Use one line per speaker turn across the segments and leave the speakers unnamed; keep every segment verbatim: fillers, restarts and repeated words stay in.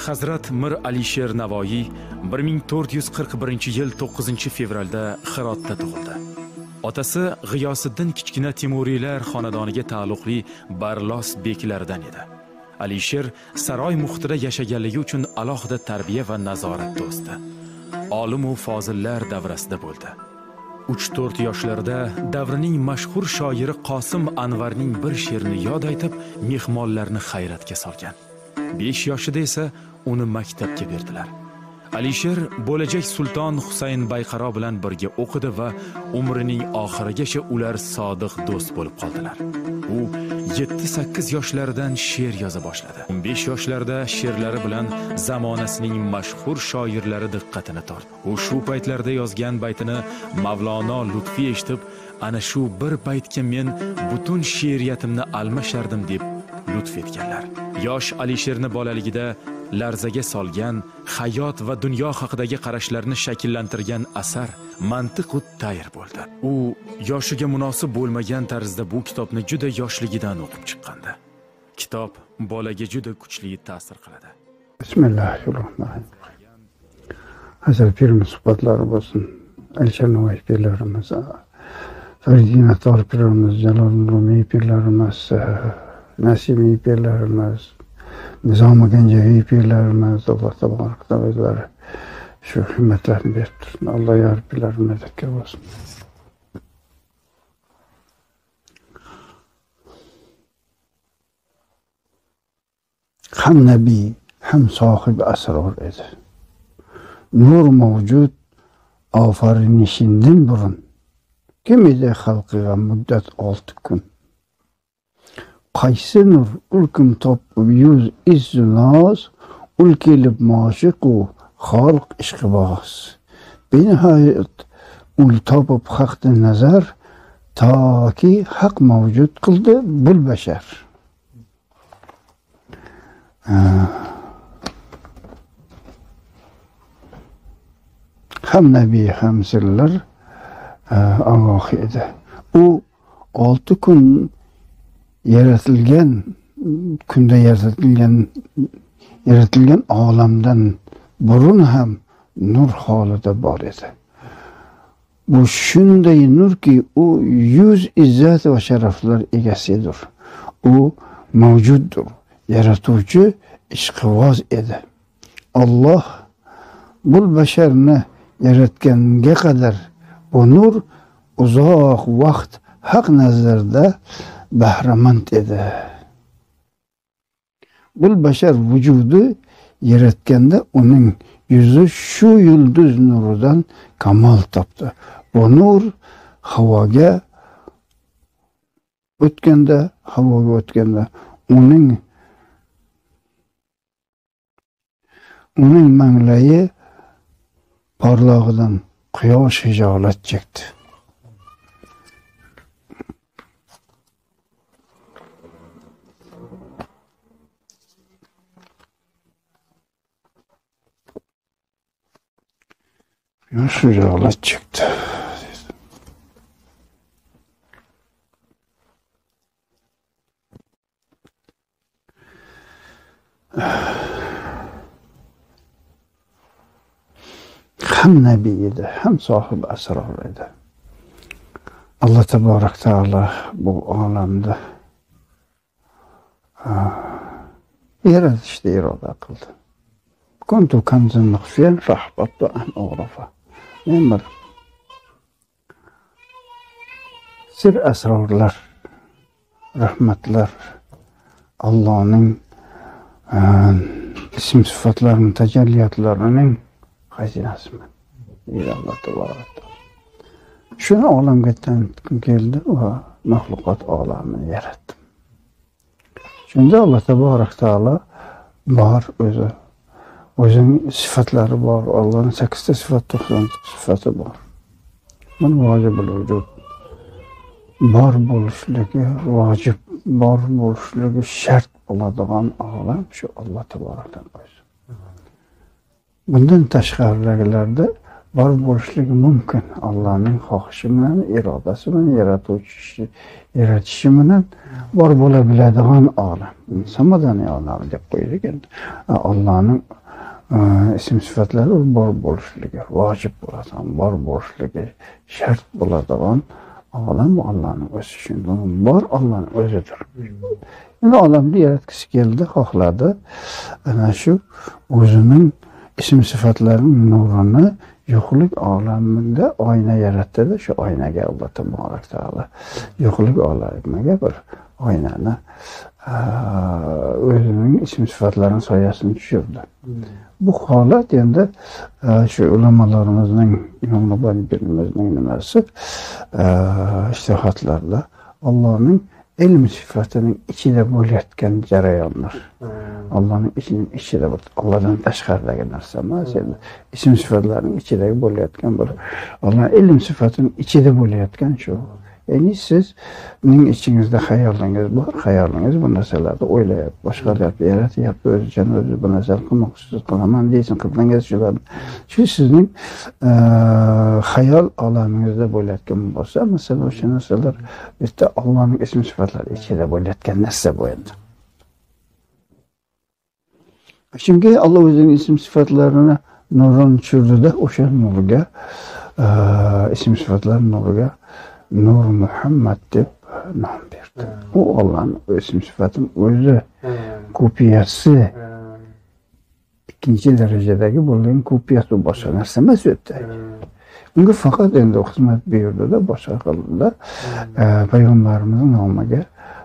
Hazrat Mir Alisher Navoiy bir ming to'rt yuz qirq birinchi yil to'qqizinchi fevralda Hirotda tug'ildi. Otasi G'iyosiddin kichkina Timuriylar xonadoniga taalluqli Barlos beklaridan edi. Alisher saroy muhitida yashaganligi uchun alohida tarbiya va nazoratda o'sdi. Olim va fozillar davrasida bo'ldi. uch to'rt yoshlarida davrining mashhur shoiri Qosim Anvarning bir she'rini yod aytib, mehmonlarni hayratga solgan. besh yoshida esa uni maktabga berdilar. Alisher bo'lajak sulton Husayn Bayqaro bilan birga o'qidi va umrining oxirigacha ular sodiq do'st bo'lib qoldilar. U yetti sakkiz yoshlaridan she'r yoza boshladi. o'n besh yoshlarida she'rlari bilan zamonasining mashhur shoirlari diqqatini tortdi. U shu paytlarda yozgan baytini Mavlono Lutfi eshitib, ana shu bir baytga men butun she'riyatimni almashardim deb lutf etganlar. Yosh Alisherni bolaligida larzaga solgan, hayot va dunyo haqidagi qarashlarini shakllantirgan asar Mantiqut Tayr bo'ldi. U yoshiga munosib bo'lmagan tarzda bu kitobni juda yoshligidan o'qib chiqqandi. Kitob bolaga juda kuchli ta'sir qiladi.
Bismillahirrohmanirrohim. Hazrat pirimiz suhbatlari bo'lsin. Alisher Navoiy pirlarimiz, Faridina Tol pirlarimiz, Jaloliddin Rumiy pirlarimiz, Nasimiy pirlarimiz, Nizom Ganjaviy pirlarimiz, Alloh taborak taolo shu himmatlarni berib tursin. Alloh yor pirlarimizga bo'lsin. Ham nabiy, ham sohib asror edi. Nur mavjud ofarinishidan burun kim edi xalqiga muddat olti kun. Qaysi nur ulkim topib yuz izzunoz, ul kelib moshiqu xalq ishqiboz. Benihoyat ul topib haqdan nazar, toki haq mavjud qildi bul bashar. Ham nabiy ham sirlar ogoh edi. U olti kun yaratilgan, kunda yaratilgan yaratilgan olamdan burun ham nur holida bor edi. Bu shunday nurki, u yuz izzat va sharaflar egasidir. U mavjuddir, yaratuvchi, ishqiboz edi. Alloh bu basharni yaratganga qadar bu nur uzoq vaqt haq nazarda bahramand edi. Bu bashar vujudi yaratganda uning yuzi shu yulduz nuridan kamol topdi. Bu nur havoga o'tganda, havoga o'tganda uning uning manglayi porlog'idan quyosh hijolat chekdi. Quyosh hijolat chekdi. Ham nabiy edi, ham sohib asror edi. Alloh taborak taolo bu olamda yaratishda iroda qildi. Kuntu kanzan maxfiyan fahbattu an ughrafa. Men bir sir asrorlar, rahmatlar, Allohning ism sifatlarining tajalliyotlarining xazinasiman. Deydi Alloh taborak taolo. Shuni olamga tanitgim keldi va maxluqot olamini yaratdim. Shunda Alloh taborak taolo bor o'zi. O'zining sifatlari bor. Allohning sakkizta sifat, to'qson sifati bor. Buni vojibul vujud. Bor bo'lishligi vojib, bor bo'lishligi shart bo'ladigan olam shu Alloh taborakdan o'zi. Bundan tashqaridagilarda bor bo'lishligi mumkin. Allohning xohishi bilan, irodasi bilan, yaratuvchi yaratishi bilan bor bo'la biladigan olam. Samadani olam deb qo'ydik endi. Allohning ism sifatlari bor bo'lishligi vojib bo'ladigan, bor bo'lishligi shart bo'ladigan olam Allohning o'zi. Shundan bor Allohning o'zidir. Endi olamni yaratgisi keldi, xohladi. Ana shu o'zining ism sifatlarining nurini yo'qlik olamida oyna yaratdi. Shu oynaga Alloh taborak taolo yo'qlik olamiga bir oynani o'zining ism sifatlarini soyasini tushirdi. Bu holat endi shu ulamolarimizning, Imom Navoiyimizning nimasi ishtihodatlarida Allohning ilm sifatining ichida bo'layotgan jarayonlar. Allohning ichining ichida, Allohdan tashqaridagi narsa emas, endi ism sifatlarning ichidagi bo'layotgan bir Allohning ilm sifatining ichida bo'layotgan shu. Ya'ni sizning ichingizda xayolingiz bor, xayolingiz bu narsalarni o'ylayapti, boshqaryapti, yaratyapti, o'zi uchun o'zi bu narsani qilmoqchisiz, qilaman deysin, qilsangiz shularni. Shu sizning xayol olamingizda bo'layotgan bo'lsa, masalan, o'sha narsalar bitta Allohning ism sifatlari ichida bo'layotgan narsa bu endi. Chunki Alloh o'zining ism sifatlarini nurdan tushirdi-da, o'sha nurga, ism sifatlar nuriga Nur Muhammad deb nom berdi. U Allohning ism sifatining o'zi kopiyasi. Ikkinchi darajadagi bo'lgan kopiyasi, boshqa narsa emas u yerda. Unga faqat endi xizmat buyurdi-da, boshqa qildi-da, payg'ambarimizning nomiga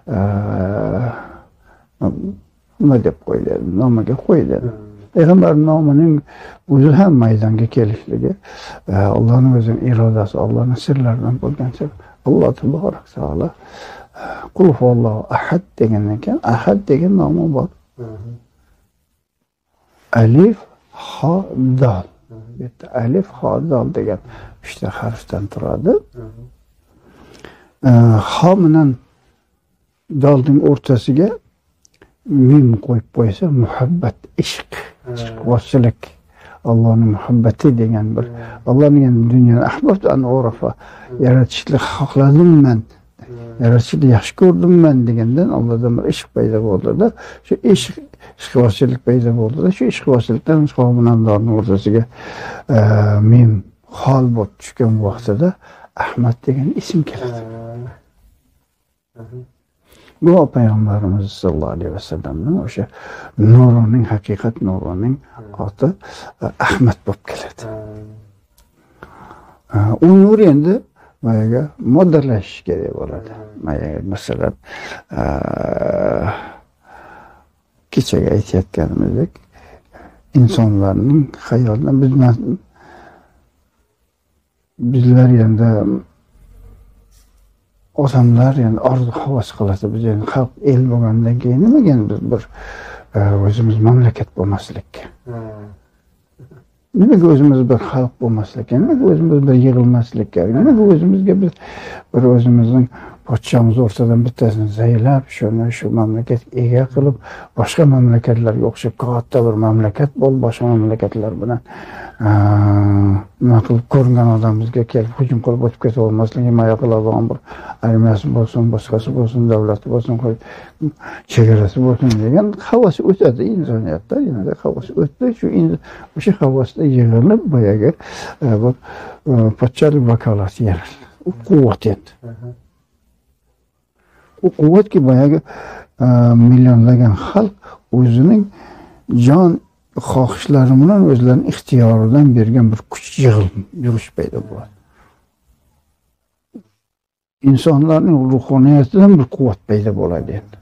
nima deb qo'ydi? Nomiga qo'ydi. Payg'ambar nomining o'zi ham maydonga kelishligi, Allohning o'zining irodasi, Allohning sirlaridan bo'lgancha Alloh taborak taolo Qul huvallohu ahad degandan keyin ahad degan nomi bor. Alif, ha, dal. Bitta alif, ha, dal degan uchta harfdan turadi. Ha bilan dalning o'rtasiga mim qo'yib qo'ysa, muhabbat, ishq, ishqvochilik, Allohning muhabbati degan bir Allohning dunyoni ahbobtu an urafa yaratishni xohladim men, yaratishni yaxshi ko'rdim men degandan Allohdan bir ishq paydo bo'ldi-da, shu ishq, ishqvochilik paydo bo'ldi-da, shu ishqvochilikdan xominamlarning o'rtasiga mim hol bo'lib tushgan vaqtida Ahmad degan ism keladi. Bu Payg'ambarimiz sallallohu alayhi vasallamning o'sha nurining, haqiqat nurining oti Ahmad bo'lib keladi. U nur endi mayaga moddalash kerak bo'ladi. Mayaga masalan kechaga aytayotganimizdek insonlarning xayolidan bizdan bizlar endi odamlar yani arzu havas qiladi. Biz yani xalq el bo'lgandan keyin nimaga biz bir o'zimiz mamlakat bo'lmaslik? Nimaga o'zimiz bir xalq bo'lmaslik? Nimaga o'zimiz bir yig'ilmaslik kerak? Nimaga o'zimizga biz bir o'zimizning podshomiz o'rtadan bittasini zaylab, shuni shu mamlakat ega qilib, boshqa mamlakatlarga o'xshab katta bir mamlakat bo'lib, boshqa mamlakatlar bilan nima qilib ko'rgan odamimizga kelib hujum qilib o'tib keta olmasligi, himoya qiladigan bir armiyasi bo'lsin, boshqasi bo'lsin, davlati bo'lsin, chegarasi bo'lsin degan havas o'tadi insoniyatda. Endi havas o'tdi, shu endi o'sha havasda yig'ilib boyaga bu podshohlik vakolati yaratdi. U quvvat endi. U quvvatki boyagi millionlagan xalq o'zining jon xohishlari bilan o'zlarining ixtiyoridan bergan bir kuch yig'ilib yurish paydo bo'ladi. İnsanların ruhoniyatidan bir quvvat paydo bo'ladi endi.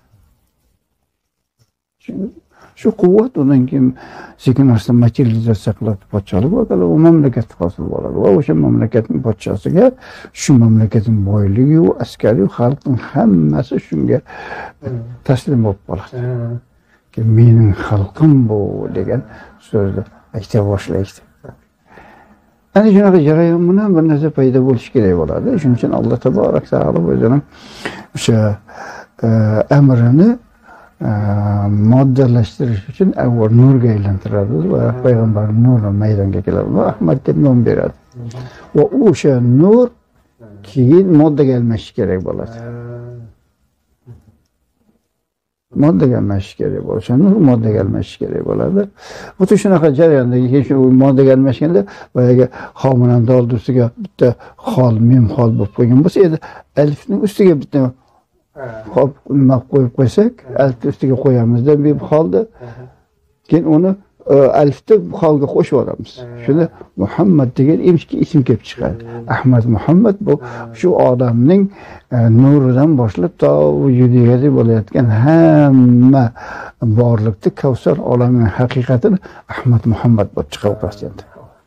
Shu quvvat undan keyin sekin-asta materializatsiya qilib podshohlik bo'ladi, u mamlakat hosil bo'ladi va o'sha mamlakatning podshosiga shu mamlakatning boyligi, u askari, xalqning hammasi shunga taslim bo'lib qoladi. Ki mening xalqim bu degan so'zni ayta boshlaydi. Ana shunaqa jarayon bilan bir narsa paydo bo'lishi kerak bo'ladi. Shuning uchun Alloh taborak taolo o'zining o'sha amrini moddalashtirish uchun avval nurga aylantiradi va payg'ambar nuri maydonga keladi va Ahmad deb nom beradi. Va o'sha nur keyin moddaga almashishi kerak bo'ladi. modda gelmesi kerak bo'lsa, nur modda gelmesi kerak bo'ladi. Xuddi shunaqa jarayondagi hech modda gelmaganda boyagi xominan doldusiga bitta xol, mim xol bo'lib qo'ygan bo'lsa, endi alifning ustiga bitta hop nima qo'yib qo'ysak, alifni ustiga qo'yamizda mim xolda. Keyin uni alifni xolga qo'shib olamiz. Shunda Muhammad degan ism kelib chiqadi. Ahmad Muhammad bu shu odamning nuridan boshlab to vujudiga bo'layotgan hamma borlikni Kavsar olamining haqiqatini Ahmad Muhammad bo'lib chiqaveradi endi.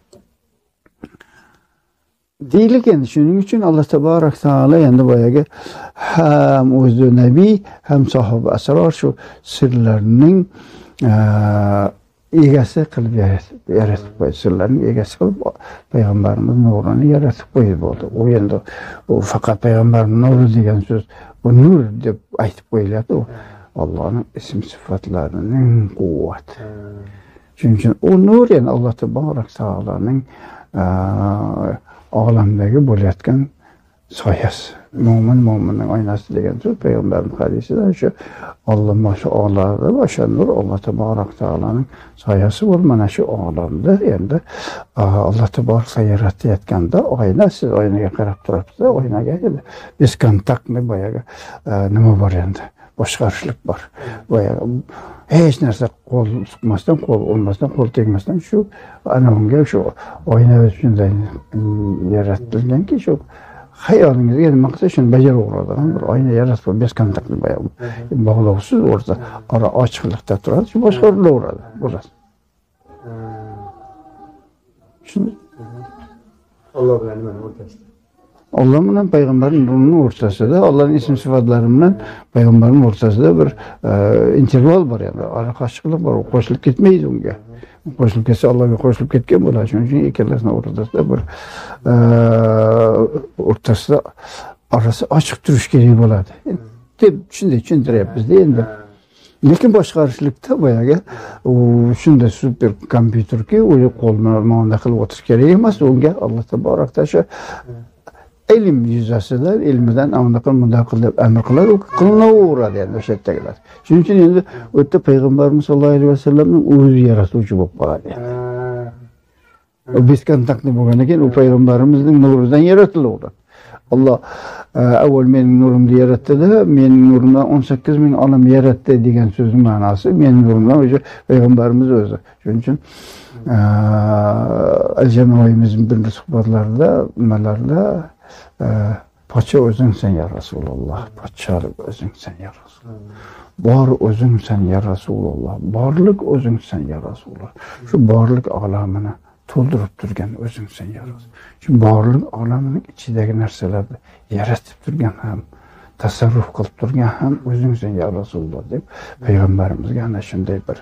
Deylik endi shuning uchun Alloh taborak taolo endi boyagi ham o'zi nabiy, ham sohibi asror shu sirlarning egasi qilib yaratib qo'ydi. Sirlarning egasi qilib payg'ambarimiz nurini yaratib qo'ydi bo'ldi. U endi u faqat payg'ambar nuri degan so'z, bu nur deb aytib qo'yilyapti. U Allohning ism sifatlarining quvvati. Shuning uchun u nur yani Alloh taborak taoloning olamdagi bo'layotgan soyasi. Mo'min mo'minning oynasi degan so'z payg'ambarning hadisida shu Alloh mashu olamda va shu nur Alloh taborak taoloning soyasi bo'l mana shu olamda endi Alloh taborak yaratayotganda oyna siz oynaga qarab turibsiz, oynaga endi biz kontaktni boyaga nima bor endi boshqarishlik bor. Boyaga hech narsa qo'l suqmasdan, qo'l olmasdan, qo'l tegmasdan shu ana unga shu oyna shunday yaratilganki shu hayolingizga nima qilsa shuni bajaraveradigan bir oyna yaratib bez kontaktni bog'lovsiz o'rta ora ochiqlikda turadi, shu boshqarilaveradi. Bo'ladi. Shuni Alloh bilan nima o'rtasida? Alloh bilan payg'ambarning o'rtasida, Allohning ism sifatlari bilan payg'ambarning o'rtasida bir interval bor endi. Ara qarshilik bor, qo'shilib ketmaydi unga. Qo'shilib ketsa Allohga qo'shilib ketgan bo'ladi. Shuning uchun ikkalasining o'rtasida bir o'rtasida arasi ochiq turish kerak bo'ladi. Deb shunday tushuntiryapmiz-da endi. Lekin boshqarishlikda boyaga u shunday super kompyuterki, u qo'l bilan mana qilib o'tirish kerak emas. Unga Alloh taborak taolo ilm yuzasida ilmidan anaqa bunday qilib amr qiladi, u qilinaveradi endi o'sha yerdagilar. Shuning uchun endi o'tda payg'ambarimiz sollallohu alayhi vasallamning o'zi yaratuvchi bo'lib qoladi endi. O biz kontaktli bo'lgandan keyin u payg'ambarimizning nuridan yaratilaveradi. Alloh avval mening nurimni yaratdi-da, mening nurimdan o'n sakkiz ming olam yaratdi degan so'zning ma'nosi mening nurimdan o'sha payg'ambarimiz o'zi. Shuning uchun Al-Janoyimizning bir suhbatlarida, nimalarda podsho o'zingsan ya Rasululloh, podsholik o'zingsan ya Rasululloh. Bor o'zingsan ya Rasululloh, borlik o'zingsan ya Rasululloh. Shu borlik olamini to'ldirib turgan o'zingsan ya Rasululloh. Shu borlik olamining ichidagi narsalarni yaratib turgan ham, tasarruf qilib turgan ham o'zingsan ya Rasululloh deb payg'ambarimizga ana shunday bir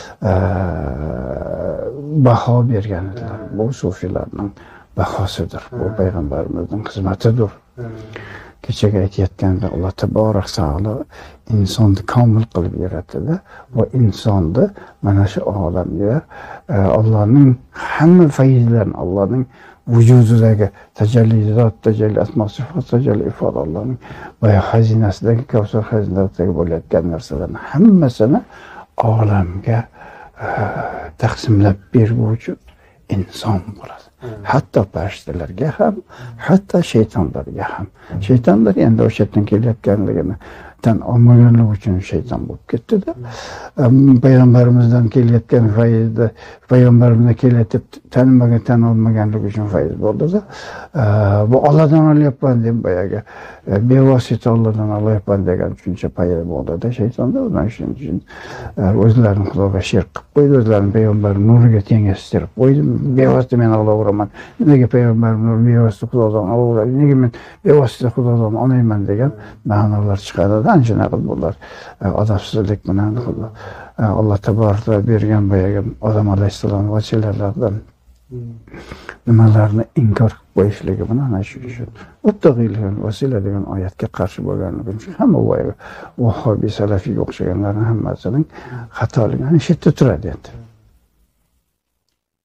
baho bergan edilar. Bu sufiylarning bahosidir. Bu payg'ambarimizning xizmatidir. Kechaga aytayotganda Alloh taborak taolo insonni komil qilib yaratdi va insonni mana shu olamga Allohning hamma fayzlarini, Allohning vujudidagi tajalliyot, tajalli asmo sifat, tajalli ifod Allohning boya xazinasidagi Kavsar xazinasidagi bo'layotgan narsalarning hammasini olamga taqsimlab beruvchi inson bo'ladi. Hatto farishtalarga ham, hatto shaytonlarga ham. Shaytonlar endi o'sha yerdan kelayotganligini tan olmaganligi uchun shayton bo'lib ketdi-da. Payg'ambarimizdan kelayotgan fayzda, payg'ambarimizdan kelayotib tanimagan, tan olmaganligi uchun fayz bo'ldi-da. Bu Allohdan olyapman deb boyaga bevosita Allohdan olyapman degan tushuncha paydo bo'ldi-da shaytonda. Ular shuning uchun o'zlarini Xudoga shirk qilib qo'ydi, o'zlarini payg'ambar nuriga tenglashtirib qo'ydi. Bevosita men olaveraman. Nega payg'ambar nur bevosita Xudodan olaveradi? Nega men bevosita Xudodan olmayman degan ma'nolar chiqadi. Ancha qilib bular odamsizlik bilan Alloh taborak bergan boyaga odam alayhissalom vasilalardan nimalarni inkor qilib qo'yishligi bilan ana shu uchun o'ttaqiylar vasila degan oyatga qarshi bo'lganligi uchun hamma boyaga vahobiy salafiyga o'xshaganlarning hammasining xatoligi ana shu yerda turadi endi.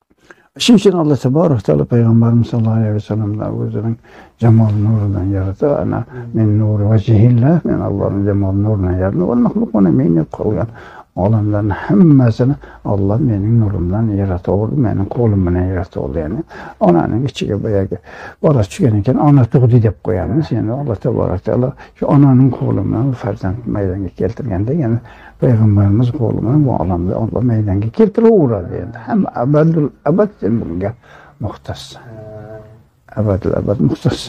Shuning uchun Alloh taborak taolo payg'ambarimiz sollallohu alayhi vasallamlar o'zining jamol nuridan yaratdi. Ana men nuri vajhillah, men Allohning jamol nuridan yaratdim. Va mahluqona meni qolgan olamlarning hammasini Alloh mening nurimdan yaratdi, mening qo'lim bilan yaratdi. Ya'ni onaning ichiga boyagi bola tushgan ekan, ona tug'di deb qo'yamiz. Ya'ni Alloh taborak taolo shu onaning qo'li bilan farzand maydonga keltirganda, ya'ni payg'ambarimiz qo'li bilan bu olamda Alloh maydonga keltiraveradi. Endi hamma abadul abad bunga muxtas. Abadul abad muxtas.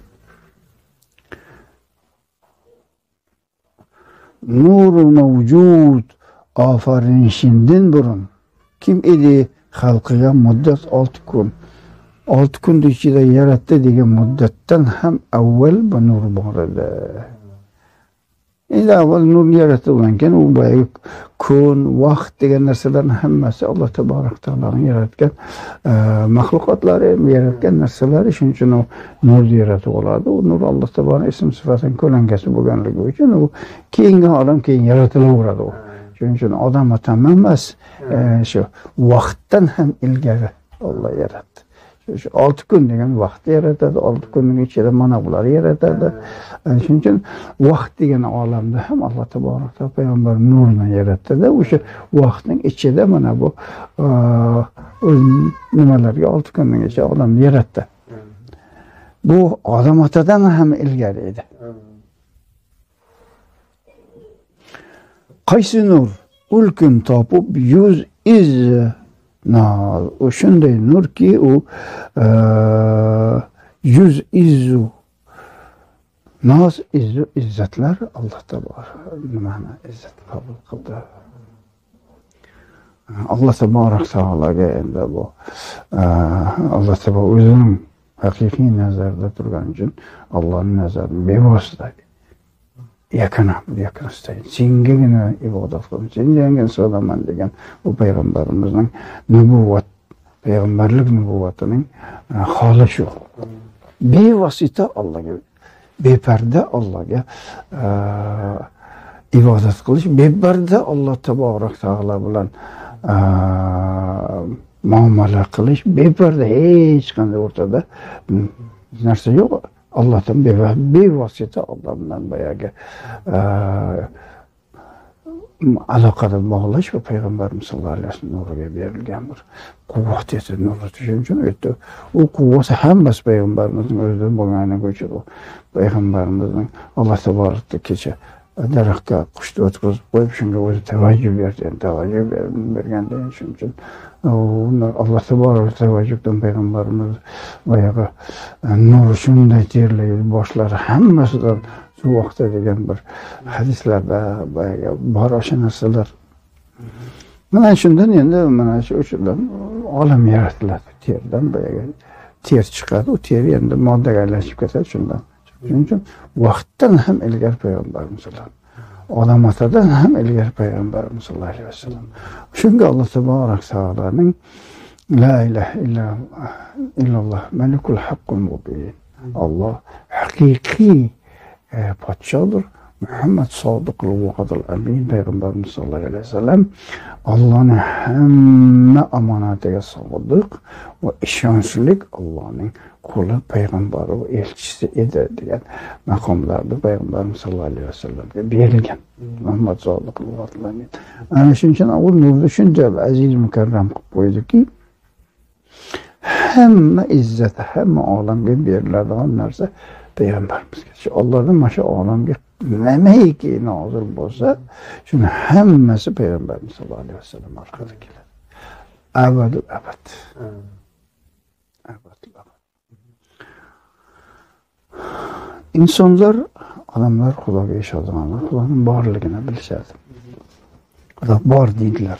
Nuru mavjud ofarinishidan burun kim edi xalqiga muddat olti kun. olti kun ichida yaratdi degan muddatdan ham avval bu nur bor edi. Endi avval nur yaratilgan keyin u boyagi kun, vaqt degan narsalarning hammasi Alloh taborak taoloning yaratgan mahluqotlari, yaratgan narsalari, shuning uchun u nurni yaratib oladi. U nur Alloh taborak ism sifatining ko'lankasi bo'lganligi uchun u keyingi olam keyin yaratilaveradi. Shuning uchun odam otam emas, shu vaqtdan ham ilgari Alloh yaratdi. Shu olti kun degan vaqt yaratadi, olti kunning ichida mana bular yaratadi. Shuning uchun vaqt degan olamda ham Alloh taborak taolo payg'ambar nurni yaratdi-da, o'sha vaqtning ichida mana bu nimalarga olti kunning ichida odamni yaratdi. Bu odam otadan ham ilgari edi. Qaysi nur ulkum topib yuz iz nal, o shunday nurki u yuz izu naz izu izzatlar Alloh taborak nimani izzat qabul qildi. Alloh taborak taologa endi bu Alloh taborak o'zining haqiqiy nazarda turgan uchun Allohning nazarida bevosita yakına, yakın isteyin. Singegina ibadet kılın. Singegina so'laman degan bu payg'ambarimizning nübüvvet, payg'ambarlik nübüvvetining holi shu. Bevosita Allohga, beparda Allohga ibodat qilish, beparda Alloh taborak taolo bilan muomala qilish, beparda hech qanday o'rtada narsa yo'q. Allah'tan bevosita Allah bilan boyagi aloqada bog'lash va payg'ambarimiz sollallohu alayhi vasallam nuriga berilgan bir quvvat edi. Nuri shuning uchun aytdi. U quvvat hammasi payg'ambarimizning o'zidan bo'lganligi uchun u payg'ambarimizning Alloh taborakda kecha daraxtga qushni o'tkazib qo'yib shunga o'zi tavajjuh berdi. Tavajjuh berganda shuning uchun Alloh taborak tavajjuhdan payg'ambarimiz boyagi nur shunday terlaydi, boshlari hammasidan suv oqdi degan bir hadislarda boyagi bor o'sha narsalar. Mana shundan endi mana shu uchundan olam yaratiladi. Terdan boyagi ter chiqadi, u ter endi moddaga aylanib ketadi shundan. Shuning uchun vaqtdan ham ilgari payg'ambarimiz sollallohu odam otadan ham ilgari payg'ambarimiz sollallohu alayhi vasallam. Shunga Alloh taborak taoloning la ilaha illalloh malikul haqqul mubin. Alloh haqiqiy podshodir. Muhammad sodiqul va'dul amin payg'ambarimiz sollallohu alayhi vasallam Allohning hamma omonatiga sodiq va ishonchlik Allohning quli, payg'ambari va elchisi edi degan maqomlarda payg'ambarimiz sollallohu alayhi vasallamga berilgan. Muhammad sodiqul va'dul amin. Ana shuning uchun u nurni shunchalik aziz mukarram qilib qo'ydiki, hamma izzat, hamma olamga beriladigan narsa payg'ambarimizga. Shu Allohning mana shu olamga nimaiki nozil bo'lsa, shuni hammasi payg'ambarimiz sollallohu alayhi vasallam orqali keladi. Abadul abad. Abadul abad. İnsanlar, odamlar Xudoga ishonadiganlar, Xudoning borligini bilishadi. Xudo bor deydilar.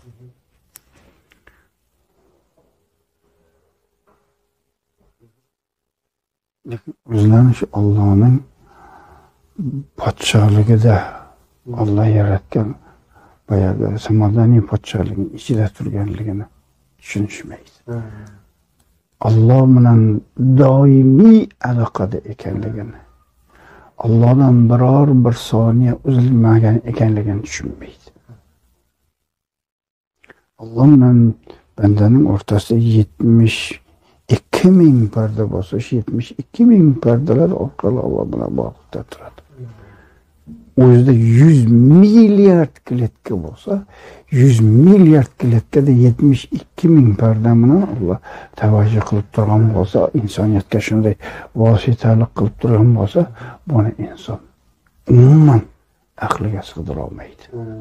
O'zlarini shu Allohning podshohligida Alloh yaratgan boyagi samadaniy podshohligining ichida turganligini tushunishmaydi. Alloh bilan doimiy aloqada ekanligini, Allohdan biror bir soniya uzilmagan ekanligini tushunmaydi. Alloh bilan bandaning o'rtasida yetmish ikki ming parda bo'lsa, yetmish ikki ming pardalar orqali Alloh bilan bog'liqda turadi. O'zida yuz milliard kliyetka bo'lsa, yuz milliard kliyetkada yetmish ikki ming parda bilan Alloh tavajjuh qilib turgan bo'lsa, insoniyatga shunday vositalik qilib turgan bo'lsa, buni inson umuman aqliga sig'dira olmaydi.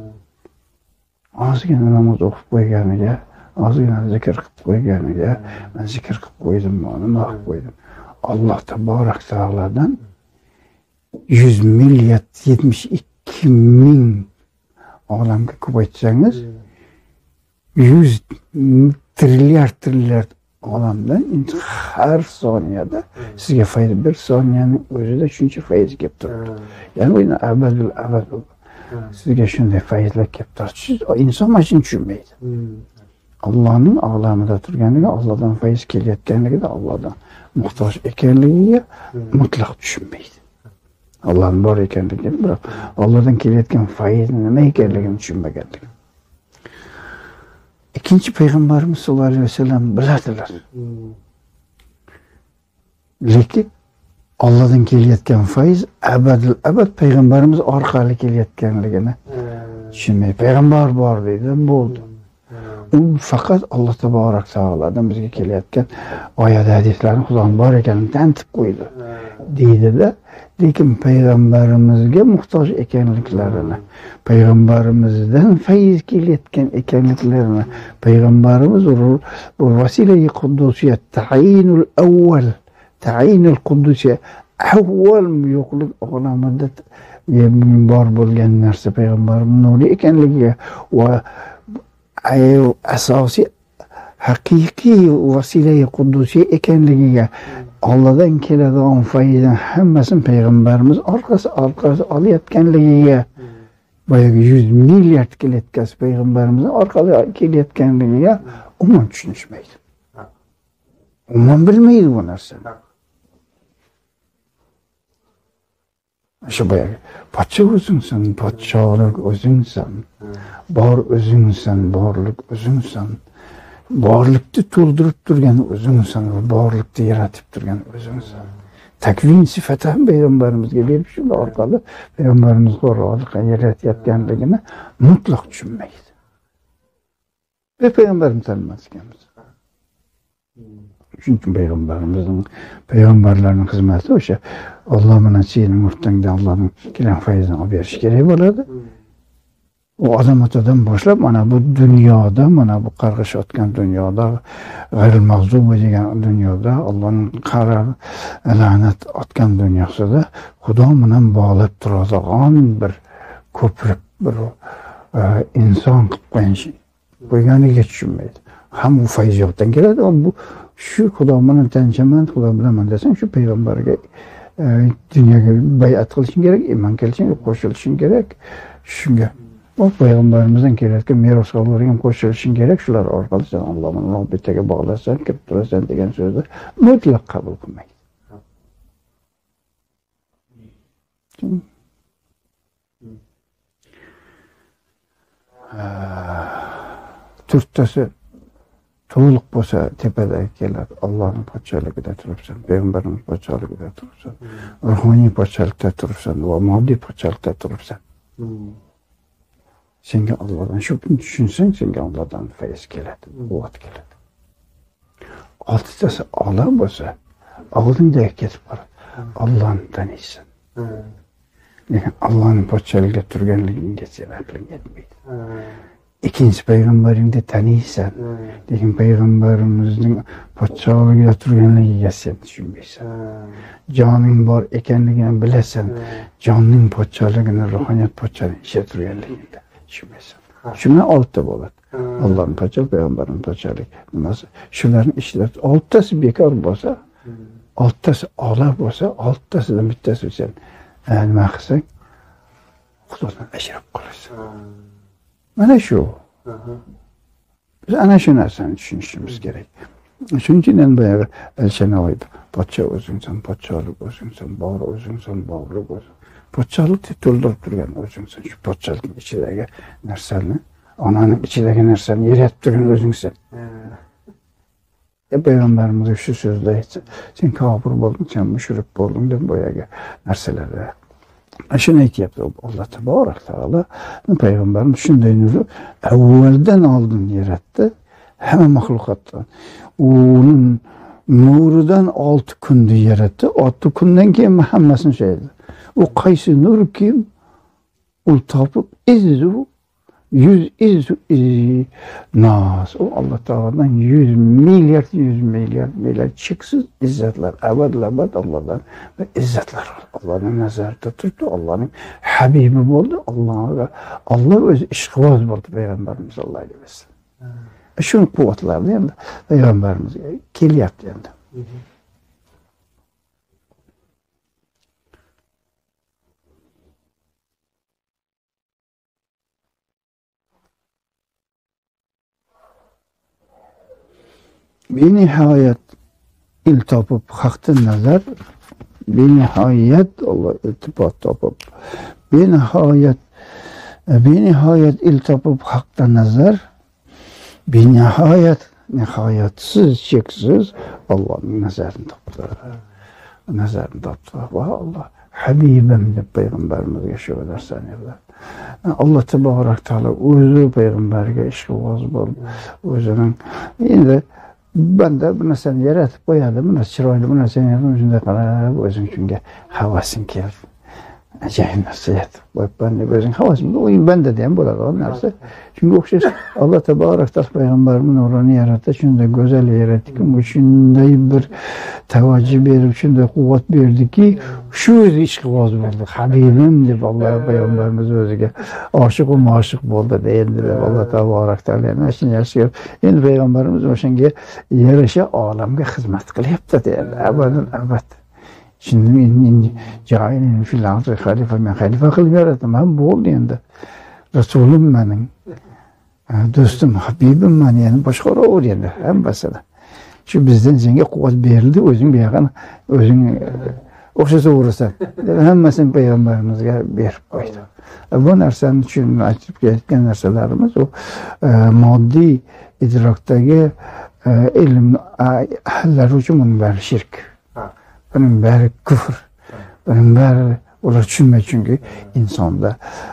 Ozgina namoz o'qib qo'yganiga, ozgina zikr qilib qo'yganiga, men zikr qilib qo'ydim, nima qilib qo'ydim. Alloh taborak taolodan yuz milliard yetmish ikki ming olamga ko'paytsangiz, yuz trilliard trilliard olamdan har soniyada sizga foyda, bir soniyaning o'zida shuncha foiz kelib turadi. Ya'ni o'yna abadul abad sizga shunday foizlar kelib turadi. Inson mana shuni tushunmaydi. Allohning olamida turganligi, Allohdan foiz kelayotganligida, Allohdan muhtoj ekanligiga mutlaq tushunmaydi. Allohning bor ekanligini, biroq Allohdan kelayotgan foiz nima ekanligini tushunmaganligi. İkinci Peygamberimiz sallallohu alayhi ve sellem biladilar. Lekin Allohdan kelayotgan foiz abadul abad Peygamberimiz orqali kelayotganligini tushunmay, payg'ambar bor deydi, bo'ldi. U faqat Alloh taborak taolodan bizga kelayotgan oyat hadislarni Xudoning bor ekanini tanitib qo'ydi deydi-da, lekin payg'ambarimizga muhtoj ekanliklarini, payg'ambarimizdan foiz kelayotgan ekanliklarini, payg'ambarimiz bu vasila-i quddusiyat, ta'yinul avval, ta'yinul quddusiyat, avval yo'qlik olamida bor bo'lgan narsa payg'ambarimiz nuri ekanligiga va asosiy haqiqiy vasila-i quddusiy ekanligiga, Allohdan keladigan foizdan hammasini payg'ambarimiz orqasi orqasi olayotganligiga, boyagi yuz milliard kliyetkasi payg'ambarimizning orqali kelayotganligiga umuman tushunishmaydi. Umuman bilmaydi bu narsani. Shu boyagi podsho o'zingsan, podsholik o'zingsan, bor o'zingsan, borlik o'zingsan, borlikni to'ldirib turgan o'zingsan, borlikni yaratib turgan o'zingsan. Takvin sifati ham payg'ambarimizga berib shu orqali payg'ambarimiz qo'rg'onda yaratayotganligini mutlaq tushunmaydi. Ve payg'ambarni tanimas ekanmiz. Chunki payg'ambarimizning payg'ambarlarning xizmati o'sha Alloh bilan sening o'rtangda Allohning kelgan foizini olib berish kerak bo'ladi. O odam otadan boshlab mana bu dunyoda, mana bu qarg'ishayotgan dunyoda, g'ayril mag'zub degan dunyoda, Allohning qarar la'nat otgan dunyosida Xudo bilan bog'lab turadigan bir ko'prik, bir inson qilib qo'yish qo'yganiga tushunmaydi. Ham bu foiz yo'qdan keladi, bu shu Xudo bilan tanchaman, Xudo bilan desang, shu payg'ambarga dunyoga bay'at qilishing kerak, iymon kelishing, qo'shilishing kerak. Shunga o payg'ambarimizdan kelayotgan merosxo'rlarga ham qo'shilishing kerak. Shular orqali sen Alloh bilan muhabbatga bog'lasan, kirib turasan degan so'zni mutlaq qabul qilmaydi. To'rttasi to'liq bo'lsa tepada keladi. Allohning podshohligida turibsan, payg'ambarning podshohligida turibsan, ruhoniy podshohlikda turibsan va moddiy podshohlikda turibsan. Senga Allohdan shu tushunsang, senga Allohdan foiz keladi, quvvat keladi. Oltitasi ola bo'lsa, oldinda ketib boradi. Allohni taniysan. Lekin Allohning podshohligida turganligingga sabablik yetmaydi. İkinci payg'ambaringni taniysan, lekin payg'ambarimizning podshohligida turganligiga sen tushunmaysan. Joning bor ekanligini bilasan, jonning podshohligini, ruhoniyat podshohligini ichida turganligingda tushunmaysan. Shuni oltita bo'ladi. Allohning podshohligi, payg'ambarning podshohligi nimasi? Shularning ichida oltitasi bekor bo'lsa, oltitasi ola bo'lsa, oltitasidan bittasi sen nima qilsang, Xudodan ajrab qolasan. Mana shu. Biz ana shu narsani tushunishimiz kerak. Shuning uchun ham boyagi Alshanovoy podsho o'zingsan, podshohlik o'zingsan, bor o'zingsan, borlik o'zing. Podshohlikni to'ldirib turgan o'zingsan. Shu podshohlik ichidagi narsani Onaning ichidagi narsani yaratib turgan o'zingsan. E payg'ambarimiz shu so'zda aytsa, sen kofir bo'lding, sen mushrik bo'lding deb boyagi narsalarda. Shuni aytyapti Alloh taborak taolo. Payg'ambarimiz shunday nurni avvaldan oldin yaratdi, hamma maxluqotdan. Uning nuridan olti kunda yaratdi, olti kundan keyin hammasini şeydi. O qaysi nur kim? Ul topib izu yüz iz iz nas. O Allah Teala'dan yüz milyar yüz milyar milyar cheksiz izzatlar, abadlabad Allah'dan ve izzatlar Allah'ın nazarında tuttu. Allah'ın habibi oldu. Allah'a Allah öz işg'iboz bo'ldi Peygamberimiz sallallohu alayhi ve sellem. Şunu kuvvetlerdi endi Peygamberimiz kelyapti endi. Benihayet il topib haqdan nazar, benihayet Allah iltifot topib, benihayet benihayet il topib haqdan nazar, benihayet nihayetsiz, cheksiz Allah'ın nazarini toptu. Nazarini toptu. Va Allah Habibim deb Peygamberimizge şu edersen evler. Allah Tebarek Teala o'zi Peygamberge ishqiboz bo'lib, o'zining endi banda bu narsani yaratib qo'yadi, bu narsa chiroyli, bu narsani yaratib shunday qarab o'zing shunga havasing keldi. Ajoyib narsa yaratib qo'yibman deb o'zing havasing, u bandada ham bo'ladi o narsa. Shunga o'xshash Alloh taborak taolo payg'ambarning nurini yaratdi, shunday go'zal yaratdiki, shunday bir tavajjuh berib, shunday quvvat berdiki, shu o'zi ishqiboz bo'ldi. Habibim deb Alloh payg'ambarimiz o'ziga oshiq va moshiq bo'ldi deyildi deb Alloh taborak taolo yana shuni yashirib, endi payg'ambarimiz o'shanga yarasha olamga xizmat qilyapti deydi. Abadan abad. Şimdi endi ja'ilin fil ardi xalifa, men xalifa qilib yarataman bo'ldi endi. Rasulim mening. Do'stim, habibim men, yani boshqaraver endi hammasini. Shu bizdan senga quvvat berildi, o'zing bu yoqdan o'zing o'xshasa o'rasan. Hammasini payg'ambarimizga berib qo'ydi. Bu narsani tushunib aytib ketgan narsalarimiz o moddiy idrokdagi ilm ahllari uchun bunun bari shirk. Bunun bari kufr. Bunun bari ular tushunmaydi, chunki insonda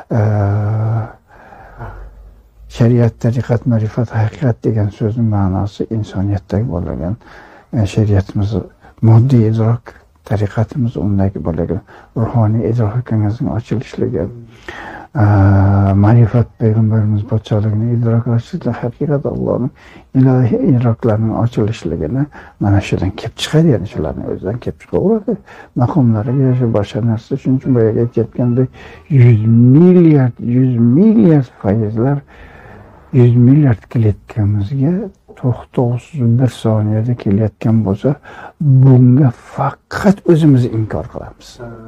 şeriat, tariqat, ma'rifat, haqiqat degan so'zning ma'nosi insoniyatdagi bo'lgan shariatimiz, moddiy idrok, tariqatimiz undagi bo'lgan ruhoniy idrokimizning ochilishligi, ma'rifat payg'ambarimiz podshohligini idrok qilishlik, haqiqat Allohning ilohiy idroklarining ochilishligini mana shudan kelib chiqadi, ya'ni shularning o'zidan kelib chiqaveradi. Maqomlariga shu boshqa narsa, shuning uchun boyaga aytayotgandek yüz milyard yüz milyard faizlar yüz milyard kelayotganimizga to'xtovsiz bir soniyada kelayotgan bo'lsa, bunga faqat o'zimiz inkor qilamiz.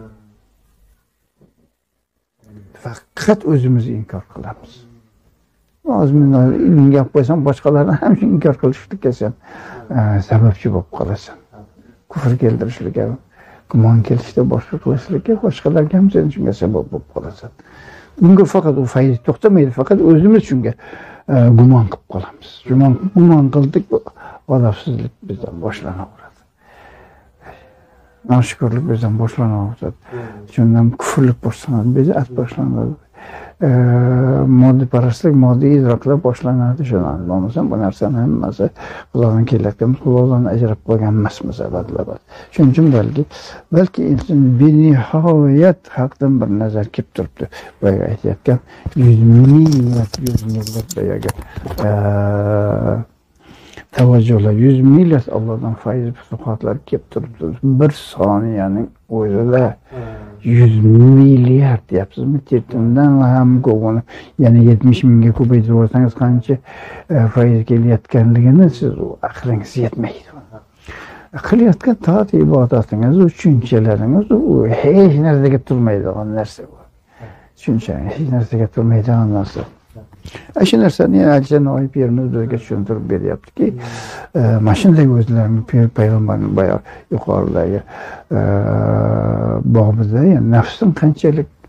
Faqat o'zimiz inkor qilamiz. Hozir men gap qo'ysam, boshqalarni ham shu inkor qilishlikka sen sababchi bo'lib qolasan. Kufr keltirishlikka, gumon kelishda boshqa qilishlikka, boshqalarga ham sen shunga sabab bo'lib qolasan. Bunga faqat u foiz to'xtamaydi, faqat o'zimiz shunga gumon qilib qolamiz. Gumon gumon qildik, odobsizlik bizdan boshlanaveradi. Noshukrlik bizdan boshlanaveradi. Shundan kufrlik boshlanadi, bid'at boshlanadi. Moddiy moddiy idroklar boshlanadi. Shundan bo'lmasam bu narsani hammasi Xudodan kelayotgan, Xudodan ajrab qolgan emasmiz abadlabad. Shuning uchun balki balki inson benihoyat haqdan bir nazar kelib turibdi. Boya aytayotgan yüz milyard yüz milyard boyaga tavajjuhlar, yüz milyard Allohdan fayz futuhatlar kelib turibdi. Bir soniyaning o'zida yüz milyard deyapsizmi? Tetimdan ham ko'pini, yana yetmish mingga ko'paytirib olsangiz qancha foiz kelayotganligini siz aqlingiz yetmaydi. Qilayotgan toat ibodatingiz, tushunchalaringiz u hech narsaga turmaydigan narsa bu. Tushunchalar hech narsaga turmaydigan narsa. Shu narsani Alisher Pirimiz bizga tushuntirib beryaptiki, mana shunday o'zlarini payg'ambarning bayo yuqoridagi bobida, ya'ni nafsning qanchalik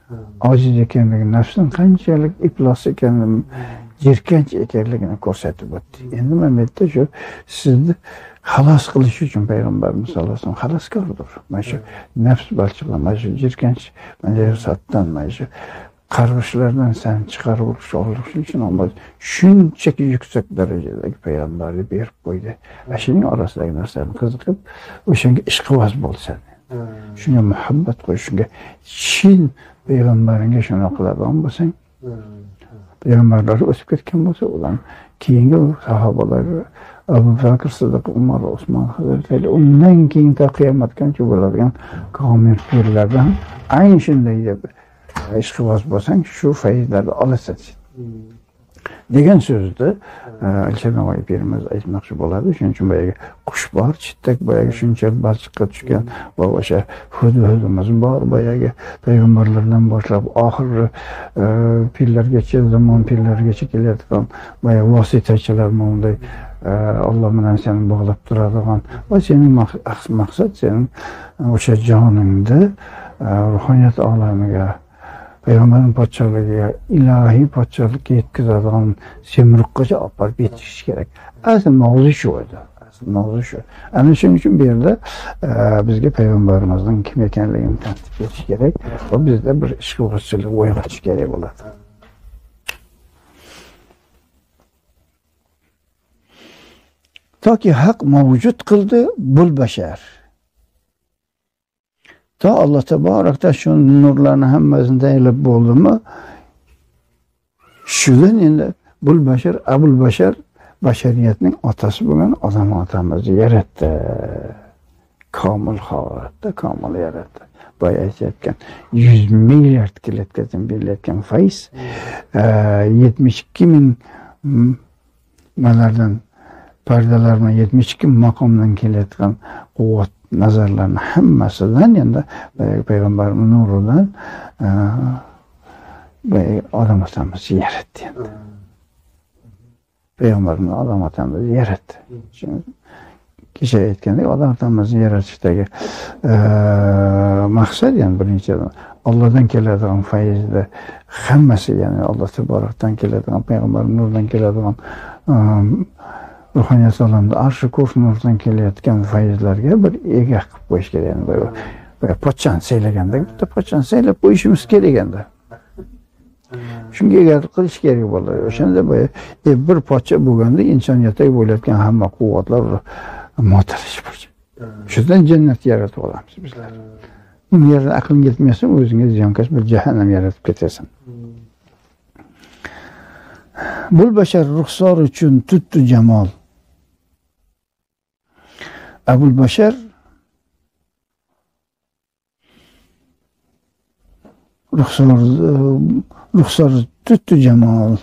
ojiz ekanligi, nafsning qanchalik iflos ekanligini, jirkanch ekanligini ko'rsatib o'tdi. Endi men bitta shu sizni xalos qilish uchun payg'ambarimiz sallallohu alayhi vasallam xaloskordir. Mana shu nafs balchiqlar, mana shu jirkanch, mana shu satdan, mana shu qarg'ishlardan sen chiqarib olish uchun Alloh shunchaki yuksak darajadagi payg'ambarni berib qo'ydi. Va shuning orasidagi narsani qiziqib, o'shanga ishqiboz bo'lsa, shunga muhabbat qo'y, shunga chin payg'ambaringa shuni qiladigan bo'lsang, payg'ambarlar o'sib ketgan bo'lsa, ular keyingi sahobalar Abu Bakr Siddiq, Umar, Usmon, Hazrat undan keyin ta qiyomatgacha bo'ladigan komil pirlardan ayni shunday deb ishqiboz bo'lsang, shu faizlarni olasan degan so'zni Alisher Navoiy pirimiz aytmoqchi bo'ladi. Shuning uchun boyagi qush bor, chittak boyagi shunchalik balchiqqa tushgan va o'sha hududimiz bor, boyagi payg'ambarlardan boshlab oxirgi pirlargacha, zamon pirlarigacha kelayotgan boyagi vositachilar bunday Alloh bilan seni bog'lab turadigan va sening maqsad sening o'sha joningni ruhoniyat olamiga, payg'ambarning podshohligiga, ilohiy podshohlikka yetkazadigan semruqqacha olib borib yetish kerak. Asl mavzu shu edi. Asl mavzu shu. Ana shuning uchun bu yerda bizga payg'ambarimizning kim ekanligini tanitib berish kerak va bizda bir ishqibozchilik uyg'otish kerak bo'ladi. Toki haq mavjud qildi bul bashar. Ta Allah Tebaraka shu nurlarni hammasini tayyorlab bo'ldimi? Shudan endi bul bashar, Abul Bashar bashariyatning otasi bo'lgan odam otamizni yaratdi. Komil holatda, komil yaratdi. Boya aytayotgan yuz milliard kelayotgan bilayotgan faiz yetmish ikki ming malardan pardalardan yetmish ikki maqomdan kelayotgan quvvat nazarlarni hammasidan endi payg'ambarning nuridan odam otamizni yaratdi endi. Payg'ambarning odam otamizni yaratdi. Kecha aytgandek, odam otamizni yaratishdagi maqsad yani birinchidan Allohdan keladigan fayzda hammasi, ya'ni Alloh taborakdan keladigan, payg'ambarning nuridan keladigan ruhoniyat olamida arshi kursi nuridan kelayotgan fayzlarga bir ega qilib qo'yish kerak. Yani böyle pochchani saylaganda bitta pochchani saylab qo'yishimiz kerak endi. Shunga egalik qilish kerak bo'ladi. O'shanda boya bir pochcha bo'lganda insoniyatga bo'layotgan hamma quvvatlar mo'talish bo'ladi. Shundan jannat yaratib olamiz bizlar. Uni yerda aqling yetmasa, o'zingga ziyonkash bir jahannam yaratib ketasan. Bul bashar ruxsor uchun tuttu jamol. Abul Bashar ruxsor ruxsor tuttu jamol.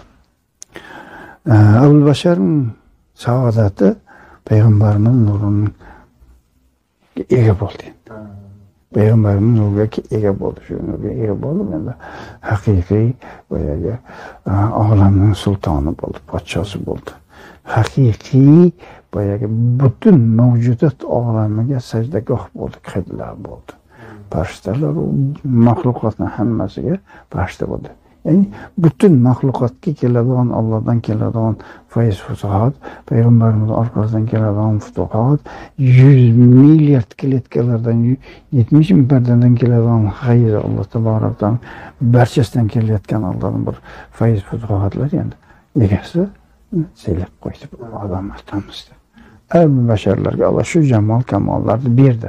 Abul Basharning saodati payg'ambarning nurining ega bo'ldi. Payg'ambarning nuriga ega bo'ldi. Shu nuriga ega bo'ldi. Endi haqiqiy boyagi olamning sultoni bo'ldi, podshosi bo'ldi. Haqiqiy boyagi butun mavjudot olamiga sajdagoh bo'ldi, qibla bo'ldi. Farishtalar maxluqotning hammasiga farishta bo'ldi. Ya'ni butun maxluqotga keladigan, Allohdan keladigan fayz futuhat, payg'ambarimiz orqasidan keladigan futuhat, yuz milliard kelayotganlardan yetmish ming pardadan keladigan fayz, Alloh taborakdan barchasidan kelayotgan Allohning bir fayz futuhatlar endi egasi saylab qo'ydi odam otamizda. Abul Basharlarga Alloh shu jamol kamollarni berdi.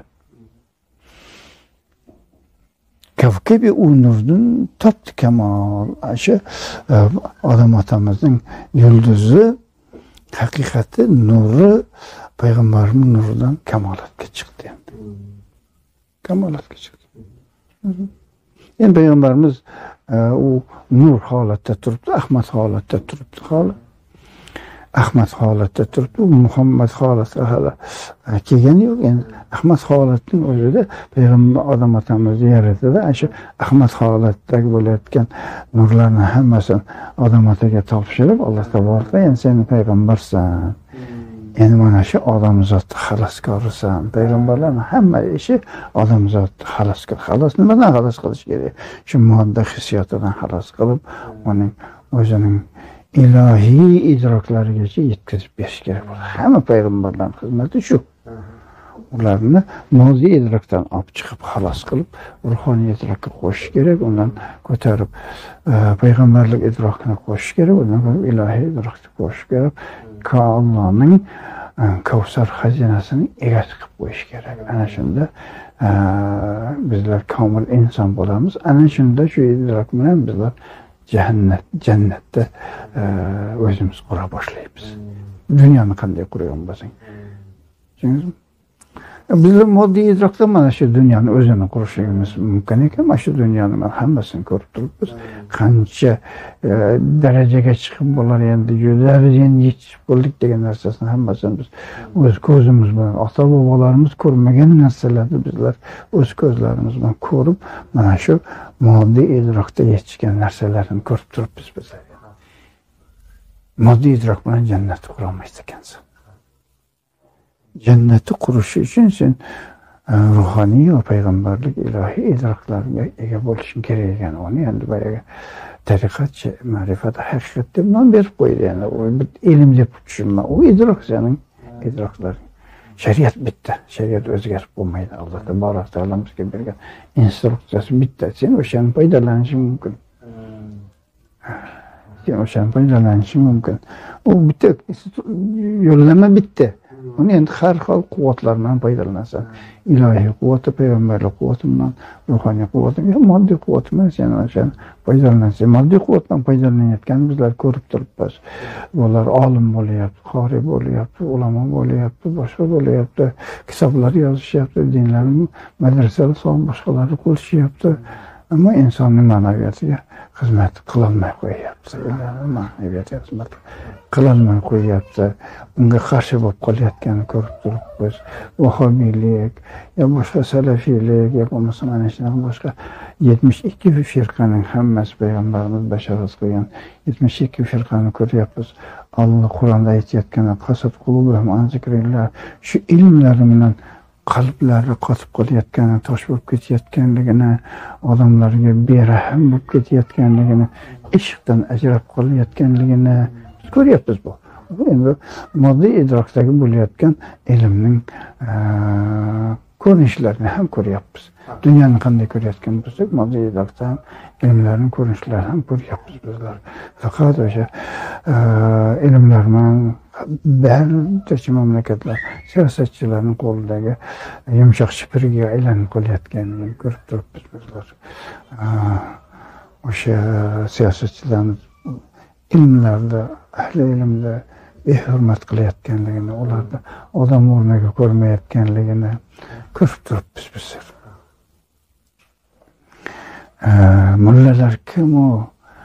Kavkabi u nurdan topdi kamol. Shu odam otamizning yulduzi, haqiqati, nuri payg'ambarning nuridan kamolatga chiqdi endi. Kamolatga chiqdi. Endi payg'ambarimiz u nur holatda turibdi, Ahmad holatda turibdi hali. Ahmad holatda turibdi, Muhammad holatga hali kelgani yo'q. Endi Ahmad holatning o'zida payg'ambar odam otamizni yaratdi. Shu Ahmad holatdagi bo'layotgan nurlarning hammasini odam otaga topshirib, Alloh tabolata endi sen payg'ambarsan. endi mana shu odamzodni xalos qilsam, payg'ambarlarning hamma ishi odamzodni xalos qil. Xalos nimadan xalos qilish kerak? Shu modda hissiyotidan xalos qilib, uning o'zining ilohiy idroklarigacha yetkazib berish kerak bo'ladi. Hamma payg'ambarlarning xizmati shu. Ularni moddiy idrokdan olib chiqib xalos qilib, ruhoniy idrokka qo'shish kerak, undan ko'tarib payg'ambarlik idrokini qo'shish kerak, undan ilohiy idrokni qo'shish kerak. Allohning Kavsar xazinasini egasi qilib qo'yish kerak. Ana shunda bizlar komil inson bo'lamiz. Ana shunda shu idrok bilan bizlar jannat jannatda o'zimiz qura boshlaymiz. Dunyoni qanday qurgan bo'lsang. Tushundingizmi? Bizlar moddiy idrokda mana shu dunyoni o'zini qurishimiz mumkin ekan. Mana shu dunyoni mana hammasini ko'rib turibmiz. Qancha darajaga chiqib bo'lar endi, yo'llardan yetishib bo'ldik degan narsasini hammasini biz o'z ko'zimiz bilan, ota-bobolarimiz ko'rmagan narsalarni bizlar o'z ko'zlarimiz bilan ko'rib, mana shu moddiy idrokda yetishgan narsalarni ko'rib turibmiz bizlar. Moddiy idrok bilan jannatni qura olmaysiz ekansiz. Jannatni qurish uchun sen ruhoniy va payg'ambarlik ilohiy idroklarga ega bo'lishing kerak ekan. Uni endi boyaga tariqat, ma'rifat, haqiqat deb nom berib qo'ydi. Yani u ilm deb tushunma. U idrok sening idroklaring. Shariat bitta. Shariat o'zgarib bo'lmaydi. Alloh tabolak taolo bizga bergan instruksiyasi bitta. Sen o'shani foydalanishing mumkin. Sen o'shani foydalanishing mumkin. U bitta yo'llanma bitta. Uni endi har xil quvvatlardan foydalansan. Ilohiy quvvati, payg'ambarlik quvvati bilan, ruhoniy quvvati, moddiy quvvati bilan sen o'shani foydalansan. Moddiy quvvatdan foydalanayotgan bizlar ko'rib turibmiz. Ular olim bo'lyapti, qori bo'lyapti, ulamo bo'lyapti, boshqa bo'lyapti, kitoblar yozishyapti, dinlarni madrasalar son boshqalarni qo'shishyapti. Ammo insonning ma'naviyatiga xizmat qilolmay qo'yapti. Ma'naviyatiga xizmat qilolmay qo'yapti. Unga qarshi bo'lib qolayotganini ko'rib turibmiz. Vahobiylik, yo boshqa salafiylik, yo bo'lmasa mana shunaqa boshqa yetmish ikki firqaning hammasi payg'ambarimiz bashorat qilgan yetmish ikki firqani ko'ryapmiz. Alloh Qur'onda aytayotgani qasad qulubihim an zikrillah, shu ilmlari bilan qalblari qotib qolayotgani, tosh bo'lib ketayotganligini, odamlarga berahm bo'lib ketayotganligini, ishqdan ajrab qolayotganligini ko'ryapmiz bu. Endi moddiy idrokdagi bo'layotgan ilmning ko'rinishlarini ham ko'ryapmiz. Dunyoni qanday ko'rayotgan bo'lsak, moddiy idrokda ham ilmlarning ko'rinishlarini ham ko'ryapmiz bizlar. Faqat o'sha ilmlar bilan barcha mamlakatlar siyosatchilarning qo'lidagi yumshoq chipirga aylanib qolayotganini ko'rib turibmiz bizlar. O'sha siyosatchilarni ilmlarda, ahli ilmda behurmat qilayotganligini, ularni odam o'rniga ko'rmayotganligini ko'rib turibmiz bizlar. Mullalar kim u?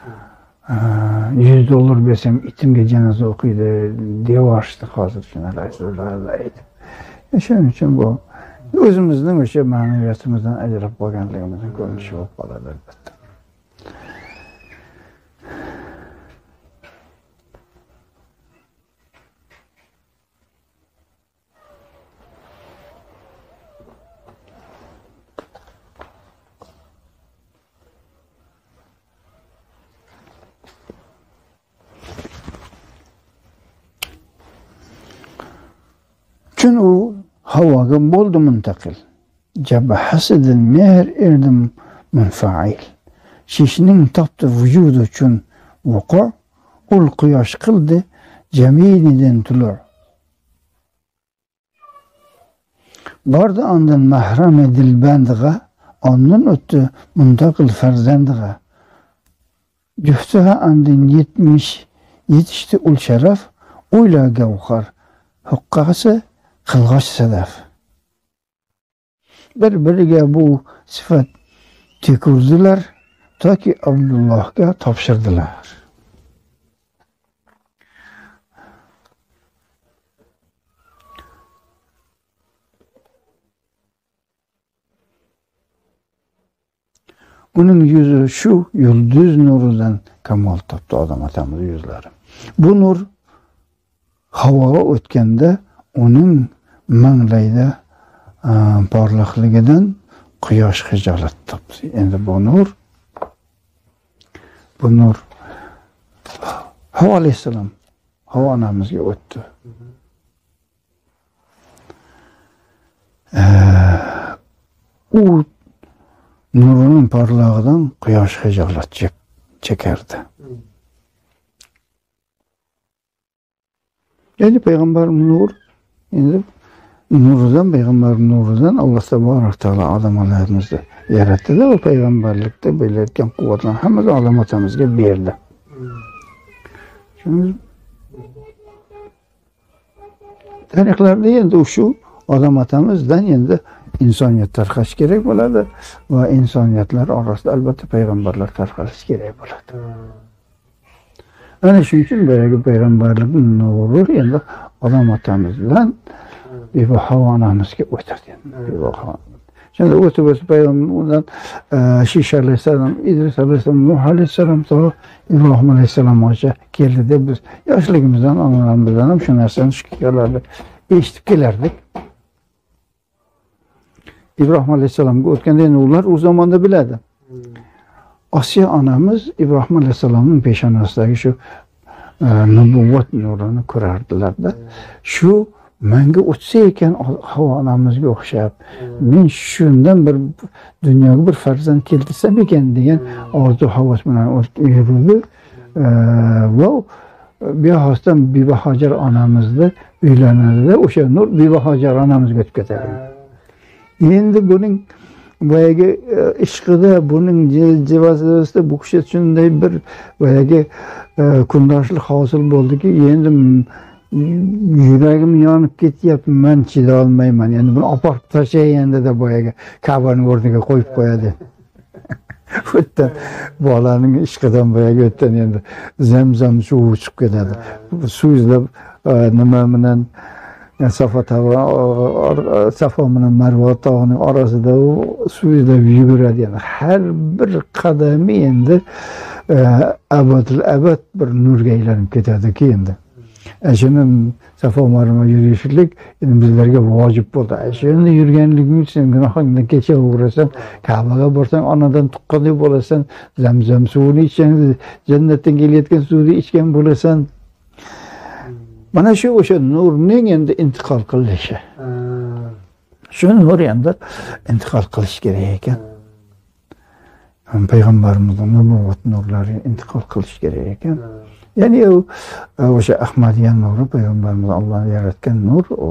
yuz dollar bersam itimga janoza o'qiydi devorishdi hozir shunaqa aytib. Shuning uchun bu o'zimizning o'sha ma'naviyatimizdan ajrab qolganligimizning ko'rinishi bo'lib qoladi albatta. Chun u havoga bo'ldi muntaqil. Jabhasidan mehr erdim munfail. Shishning topdi vujud uchun vuqu, ul quyosh qildi jaminidan tulur. Bordi ondan mahram dilbandiga, ondan o'tdi muntaqil farzandiga. Juftiga ondan yetmish yetishdi ul sharaf, o'yla gavhar, huqqasi qilg'och sadaf. Bir-biriga bu sifat tekurdilar, toki Abdullohga topshirdilar. Uning yuzi shu yulduz nuridan kamol topdi odam otamiz yuzlari. Bu nur havoga o'tganda uning manglayda porliqligidan quyosh hijolat topdi. Endi bu nur bu nur Havo alayhissalom Havo onamizga o'tdi. U nurining porlog'idan quyosh hijolat chekardi. Yani Peygamber nur, endi nuridan, Peygamber nuridan Allah taborak taolo odamlarimizni yaratdi-da, o payg'ambarlikda bo'layotgan quvvatlar hammasi odam otamizga berdi. Shuni tarixlarda endi shu odam otamizdan endi insoniyat tarqalishi kerak bo'ladi va insoniyatlar orasida albatta payg'ambarlar tarqalishi kerak bo'ladi. Ana shuning uchun boyagi payg'ambarlik nuri endi odam otamizdan Havo onamizga o'tadi. Şimdi o'tib o'tib payg'ambardan Shish alayhissalom, Idris alayhissalom, Nuh alayhissalom, to Ibrohim alayhissalomgacha keldi deb biz yoshligimizdan, onalarimizdan ham shu narsani shu hikoyalarni eshitib kelardik. İbrahim alayhissalomga o'tganda endi ular u zamonda biladi. Osiyo onamiz Ibrohim alayhissalomning peshonasidagi shu nubuvat nurini ko'rardilar-da. Shu menga o'tsa ekan Havo onamizga o'xshab, men shundan bir dunyoga bir farzand keltirsam ekan degan orzu havas bilan yurdi. Va bexosdan Bibi Hojar onamizni uylanadi-da, o'sha nur Bibi Hojar onamizga o'tib ketadi. Endi buning boyagi ishqida, buning jivasida bu kishi shunday bir boyagi kundoshlik hosil bo'ldiki, endi yuragim yonib ketyapti, men chida olmayman. Endi buni oparib tashlaganda boyagi Ka'baning o'rniga qo'yib qo'yadi. O'tdan bolaning ishqidan boyagi o'tdan endi Zamzam suvi chiqib ketadi. Suv izlab nima bilan Safa tog'i, Safa bilan Marva tog'ining orasida suvda yuguradi. Yani har bir qadami endi abadul abad bir nurga aylanib ketadiki endi. Shuni Safa Marva yurishlik endi bizlarga vojib bo'ldi. Shuni yurganliging uchun gunohingdan kechaversan, Ka'baga borsang onadan tuqqandek bo'lasan, Zamzam suvini ichsang, jannatdan kelayotgan suvni ichgan bo'lasan. Mana shu o'sha nurning endi intiqol qilishi. Shu nur endi intiqol qilish kerak ekan. Payg'ambarimizning nubuvat nurlari intiqol qilish kerak ekan. Ya'ni o'sha Ahmadiya nuri, payg'ambarimiz Alloh yaratgan nur, u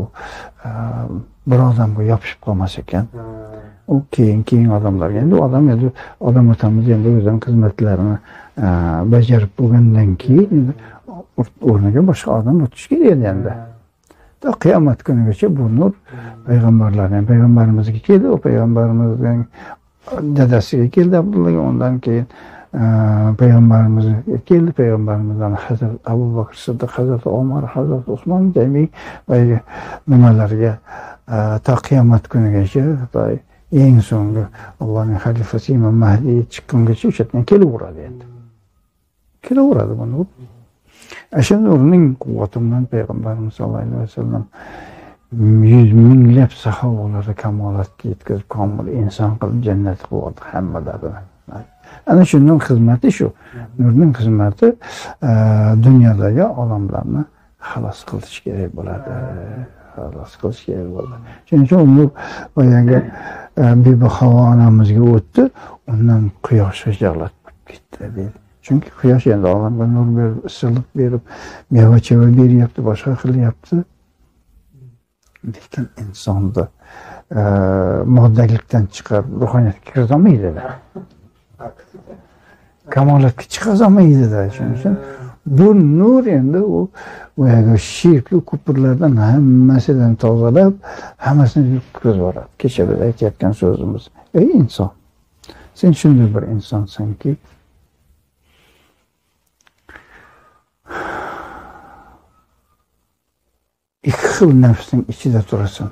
bir odamga yopishib qolmas ekan. U keyin keyin odamlarga, endi odam endi odam otamiz endi o'zining xizmatlarini bajarib bo'lgandan keyin o'rniga boshqa odam o'tish kerak endi. Ta qiyomat kunigacha bu nur payg'ambarlarning payg'ambarimizga keldi, o payg'ambarimizning dadasiga keldi Abdullah, undan keyin payg'ambarimizga keldi, payg'ambarimizdan Hazrat Abu Bakr Siddiq, Hazrat Umar, Hazrat Usmon demak va nimalarga ta qiyomat kunigacha eng so'nggi Allohning xalifasi Imom Mahdi chiqqungacha o'sha yerdan kelaveradi endi. Kelaveradi bu nur. Ashu nurning quvvati bilan payg'ambarimiz sollallohu alayhi vasallam yüz minglab sahobalarni kamolatga yetkazib, komil inson qilib jannat quvvati hammalarni. Ana shunning xizmati shu. Nurning xizmati dunyodagi odamlarni xalos qilish kerak bo'ladi. Xalos qilish kerak bo'ladi. Shuning uchun nur boyagi Bibi Havo onamizga o'tdi, undan quyosh hijolat ketdi deydi. Çünkü quyosh endi olamga nur berib, issiqlik berib, meva-cheva beryapti, boshqa qilyapti. Lekin insonni moddalikdan chiqarib ruhoniyatga kiritolmaydi-da. Kamolatga chiqazolmaydi-da. Shuning uchun bu nur endi u boyagi shirkli ko'pirlardan hammasidan tozalab, hammasini yutqazib yuboradi. Kecha biz aytayotgan so'zimiz, ey inson, sen shunday bir insonsanki, ikki xil nafsning ichida turasan.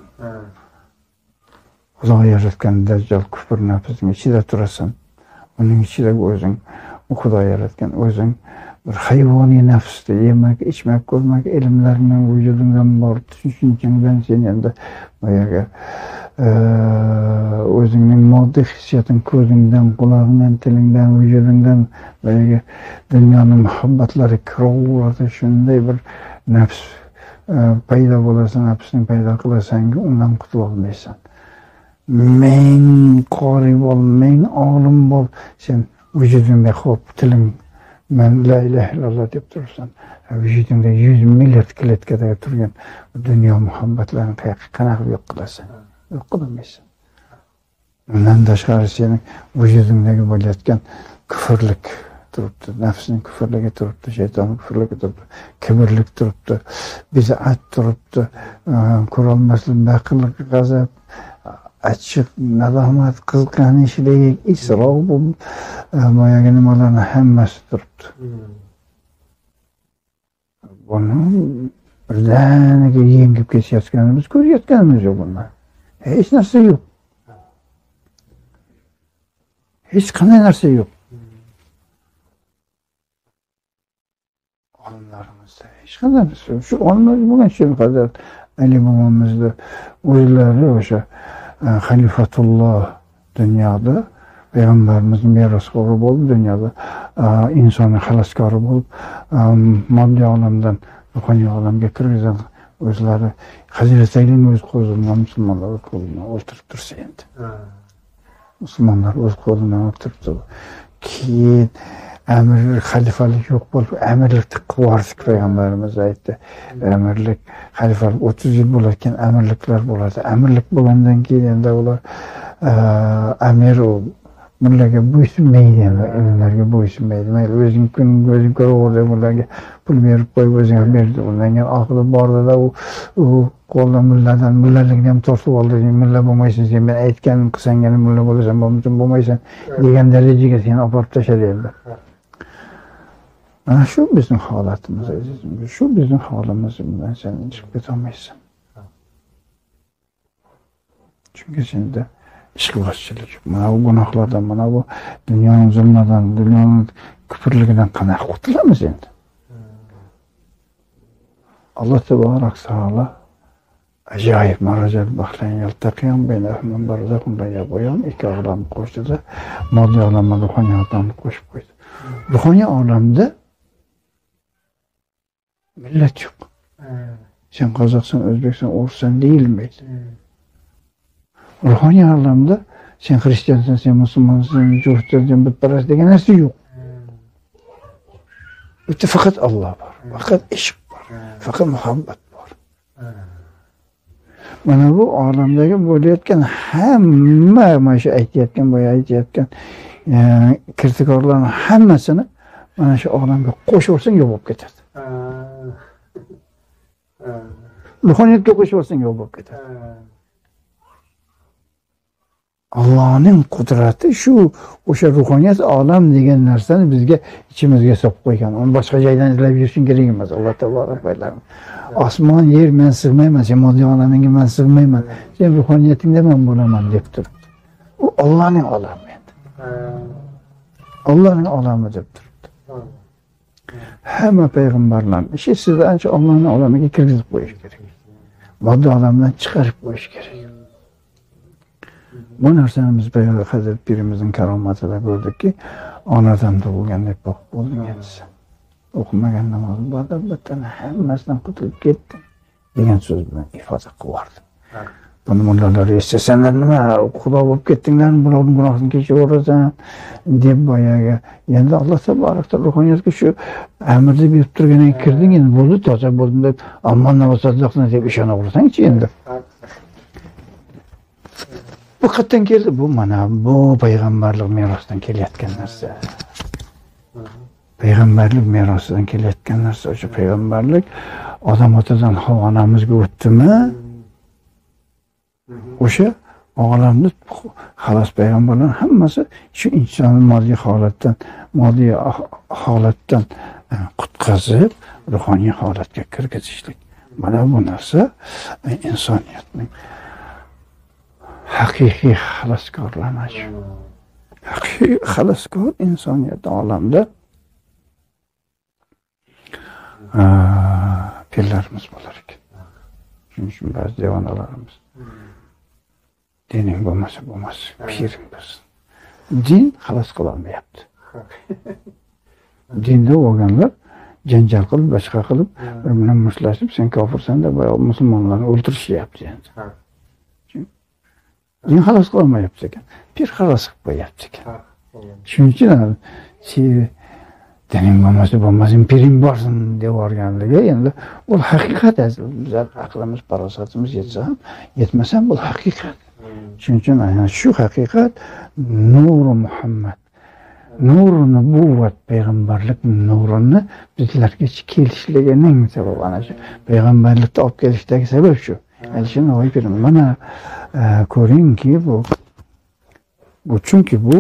Xudo yaratgan dajjal kufr nafsning ichida turasan. Uning ichida o'zing, Xudo yaratgan o'zing bir hayvoniy nafsda yemak, ichmak, ko'rmak ilmlarning vujudingdan bor, tushunchangdan sen endi boyaga o'zingning moddiy hissiyoting ko'zingdan, qulog'ingdan, tilingdan, vujudingdan boyaga dunyoning muhabbatlari kiraveradi. Shunday bir nafs paydo bo'lasan, nafsni paydo qilasan, undan qutula olmaysan. Men qori bo'l, men olim bo'l, sen vujudingda xo'p, tiling men la ilaha illalloh deb tursan, vujudingda yuz milliard klitkada turgan dunyo muhabbatlarini qanaqa yo'q qilasan? Yo'q qilmaysan. Undan tashqari sening vujudingdagi bo'layotgan kufrlik turibdi, nafsning kufrligi turibdi, shaytonning kufrligi turibdi, kibrlik turibdi, bid'at turibdi, ko'rolmaslik, baqirlik, g'azab, achchiq, nadomat, qizg'anishlik, isrof, bu boyagi nimalarning hammasi turibdi. Buni birdaniga yengib ketayotganimiz, ko'rayotganimiz yo'q bundan. Hech narsa yo'q. Hech qanday narsa yo'q. Olimlarimizda hech qanday narsa yo'q. Shu olimlar bo'lgan Sheikh Hazrat Ali momomizni o'zlari o'sha xalifatulloh dunyoda payg'ambarimizning meroskori bo'lib, dunyoda insonni xaloskori bo'lib, moddiy olamdan ruhoniy olamga kirgizgan o'zlari Hazrat Alining o'z qo'lidan musulmonlar o'z qo'lidan o'ltirib tursa endi. Musulmonlar o'z qo'lidan o'ltirib turdi. Keyin amir xalifalik yo'q bo'lib, amirlikni qivordik payg'ambarimiz aytdi. Amirlik, xalifalik o'ttiz yil bo'larkan amirliklar bo'ladi. Amirlik bo'lgandan keyin endi ular amir mullaga bo'ysunmaydi, ilmlarga bo'ysunmaydi. Mayli o'zing kun o'zing ko'raverdi, mullaga pul berib qo'yib o'zing berdi. Undan keyin oxirida bordida u u qo'ldan mulladan mullalikni ham tortib oldi. Mulla bo'lmaysan, sen men aytganim qilsangani mulla bo'lasan, bo'lmaysan degan darajaga seni olib borib tashladi endi. Mana shu bizning holatimiz, azizim. Shu bizning holimiz, bundan sen chiqib keta olmaysan. Chunki senda ishqibozchilik, mana bu gunohlardan, mana bu dunyoning zulmidan, dunyoning kufrligidan qanaqa qutulamiz endi? Alloh taborak taolo ajoyib marojat baxtlan yaltaqiyan baynahum barzaqun la yaboyan ikki olam qo'shdi, moddiy olamda ruhoniy olamni qo'shib qo'ydi. Ruhoniy olamda millat yo'q. Sen qozoqsan, o'zbeksan, o'russan deyilmaydi. Ruhoniy olamda sen xristiansan, sen musulmonsan, jo'xtirsan, butparast degan narsa yo'q. Bitta faqat Alloh bor, faqat ishq bor, faqat muhabbat bor. Mana bu olamdagi bo'layotgan hamma, mana shu aytayotgan, boya aytayotgan kirtikorlarning hammasini mana shu olamga qo'shaversang yo'q bo'lib ketadi. Ruhoniyatga qo'shaversang yo'q bo'lib ketadi. Allohning qudrati shu, o'sha ruhoniyat olam degan narsani bizga ichimizga solib qo'ygan. Uni boshqa joydan izlab yurishing kerak emas. Alloh taborak taolo. Osmon, yer men sig'mayman, sen moddiy olamingga men sig'mayman. Sen ruhoniyatingda men bo'laman deb turibdi. U Allohning olami endi. Allohning olami deb turibdi. Hamma payg'ambarlarning ishi sizni ancha Allohning olamiga kirgizib qo'yish kerak. Moddiy olamdan chiqarib qo'yish kerak. Bu narsani biz Payg'ambar Hazrat Pirimizning karomatida ko'rdikki, onadan tug'ilgandek boqib bo'lding endi sen. O'qimagan namoz bo'ldi, bittan hammasidan qutulib ketdim degan so'z bilan ifoda qilardi. Buni mullalar eshitsalar nima, xudo bo'lib ketdinglarmi, bularning gunohini kechiraverasan deb boyaga. Endi Alloh taborak taolo ruhoniyatga shu amirni berib turganiga kirding, endi bo'ldi, toza bo'ldim deb, ammo namoz sadaqani deb ishonaversan-chi endi. Bu qayerdan keldi? Bu mana bu payg'ambarlik merosidan kelayotgan narsa. Payg'ambarlik merosidan kelayotgan narsa. O'sha payg'ambarlik odam otadan Havo onamizga o'tdimi? O'sha olamni xalos payg'ambarlar hammasi shu insonni moddiy holatdan, moddiy holatdan qutqazib, ruhoniy holatga kirgizishlik. Mana bu narsa insoniyatning haqiqiy xaloskorlanish. Haqiqiy xaloskor insoniyat olamda pirlarimiz bo'lar ekan. Shuning uchun ba'zi devonalarimiz dining bo'lmasa bo'lmas, piring bo'lsin. Din xalos qila olmayapti. Dinda bo'lganlar janjal qilib, boshqa qilib, bir bilan mushtlashib, sen kofirsan deb musulmonlarni o'ldirishyapti endi. Din xalos qila olmayapti ekan. Pir xalos qilib qo'yapti ekan. Shuning uchun dining bo'lmasa bo'lmasin, piring borsin deb yuborganligi endi bu haqiqat. Bizlar aqlimiz, farosatimiz yetsa ham, yetmasa ham bu haqiqat. Shuning uchun aynan shu haqiqat nuri Muhammad, nuri nubuvat, payg'ambarlik nurini bizlarga kelishligining sababi ana shu. Payg'ambarlikni olib kelishdagi sabab shu. Alisher Navoiy pirim mana ko'ringki bu bu chunki bu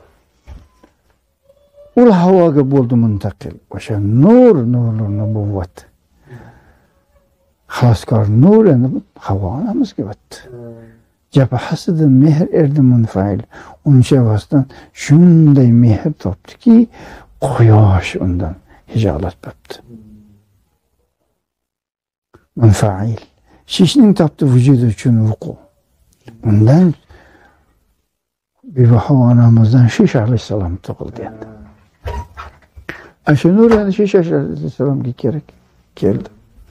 ul havoga bo'ldi muntaqil. O'sha nur, nurur nubuvat. Xaloskor nur endi havo onamizga o'tdi. Jabhasidan mehr erdi munfail. Uncha vasdan shunday mehr topdiki, quyosh undan hijolat topdi. Munfail. Shishning topdi vujudi uchun vuqu. Undan Bibi Havo onamizdan Shish alayhissalom tug'ildi endi. Shu nur endi Shish alayhissalomga kerak keldi.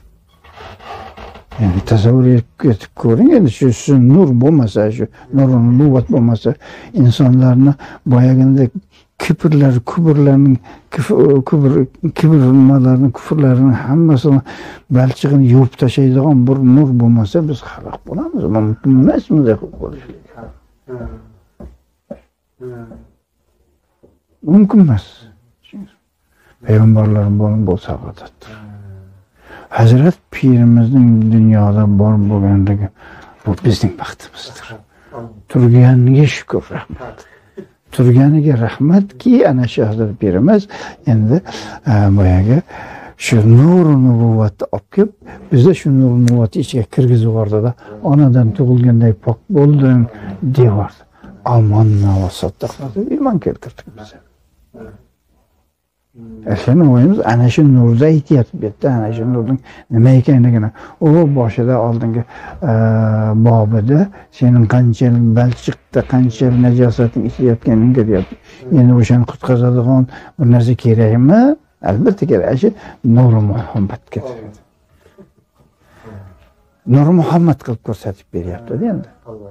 Yani tasavvur etib ko'ring, endi shu nur bo'lmasa, shu nurun nubuvat bo'lmasa, insonlarni boyagindek kibrlar, kubrlarning kibr kibrlarning kufrlarning hammasini balchig'ini yuvib tashlaydigan bir nur bo'lmasa, biz xalaq bo'lamiz. Mumkin emas bunday qilib bo'lishlik. Mumkin emas. Payg'ambarlar bo'lib saodatdir. Hazrat pirimizning dunyoda bor bo'lganligi bu bizning baxtimizdir. Turganiga shukr, rahmat. Turganiga rahmatki, ana shu Hazrat pirimiz endi boyaga shu nur nubuvatni olib kelib, bizda shu nur nubuvatni ichiga kirgizib yubordi-da, onadan tug'ilganday pok bo'ldim deyordi. Amanna va saddaqna deb iymon keltirdik biz. Alisher Navoiyimiz ana shu nurda aytyapti, bu yerda ana shu nurning nima ekanligini. U boshida oldingi bobida sening qancha balchiqda qancha najosating ishlayotganingga deyapti. Endi o'shani qutqazadigan bir narsa kerakmi? Albatta kerak. Shu nuri Muhammad kerak. Nuri Muhammad qilib ko'rsatib beryapti endi.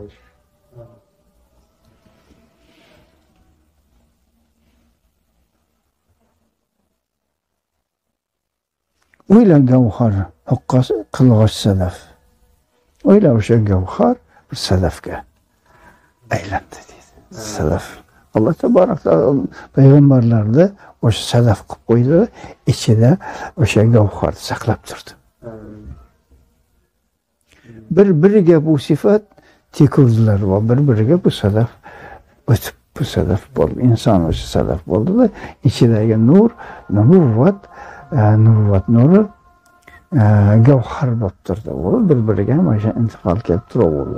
O'yla gavhar, hoqqasi qilg'och sadaf. O'yla o'sha gavhar bir sadafga aylandi deydi. Sadaf. Alloh taborak taolo payg'ambarlarni o'sha sadaf qilib qo'ydi, ichida o'sha gavharni saqlab turdi. Bir-biriga bu sifat tekurdilar va bir-biriga bu sadaf o'tib, bu sadaf bo'ldi. Inson o'sha sadaf bo'ldi-da, ichidagi nur, nubuvat nubuvat nuri gavhar bo'lib turdi. U bir-biriga o'sha intiqol kelib turaverdi.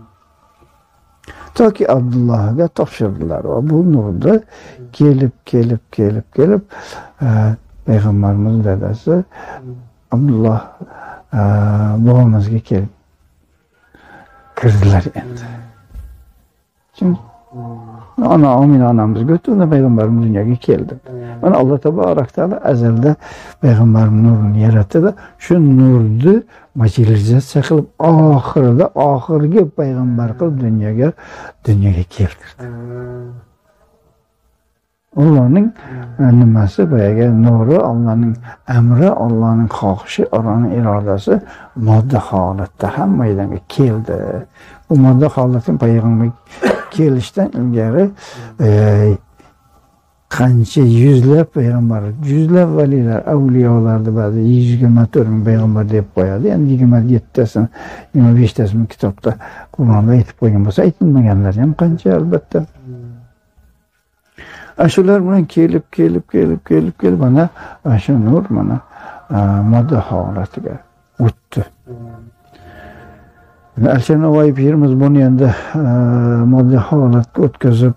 Toki Abdullohga topshirdilar va bu nurda kelib, kelib, kelib, kelib payg'ambarimiz dadasi Abdulloh bobomizga kelib kirdilar endi. Chunki ana Amina onamizga o'tdi, payg'ambarimiz dunyoga keldi. Mana Alloh taborak taolo azalda payg'ambarning nurini yaratdi-da, shu nurni materializatsiya qilib oxirida oxirgi payg'ambar qilib dunyoga dunyoga keltirdi. Allohning nimasi boyaga nuri, Allohning amri, Allohning xohishi, Allohning irodasi modda holatda ham maydonga keldi. Bu modda holatning payg'ambar kelishdan ilgari qancha yuzlab payg'ambar, yuzlab valilar, avliyolarni ba'zi yigirma to'rt ming payg'ambar deb qo'yadi. Endi yigirma yettasini, yigirma beshtasini kitobda Qur'onda aytib qo'ygan bo'lsa, aytilmaganlar ham qancha albatta. Shular bilan kelib, kelib, kelib, kelib, kelib mana shu nur mana modda holatiga o'tdi. Alisher Navoiy pirimiz buni endi modda holatga o'tkazib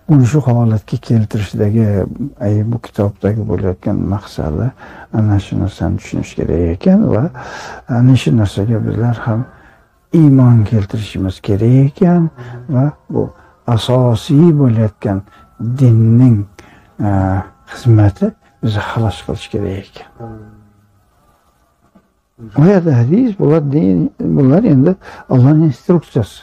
uni shu holatga keltirishdagi bu kitobdagi bo'layotgan maqsadi ana shu narsani tushunish kerak ekan va ana shu narsaga bizlar ham iymon keltirishimiz kerak ekan va bu asosiy bo'layotgan dinning xizmati bizni xalos qilish kerak ekan. Oyat hadis bular din, bular endi Allohning instruksiyasi.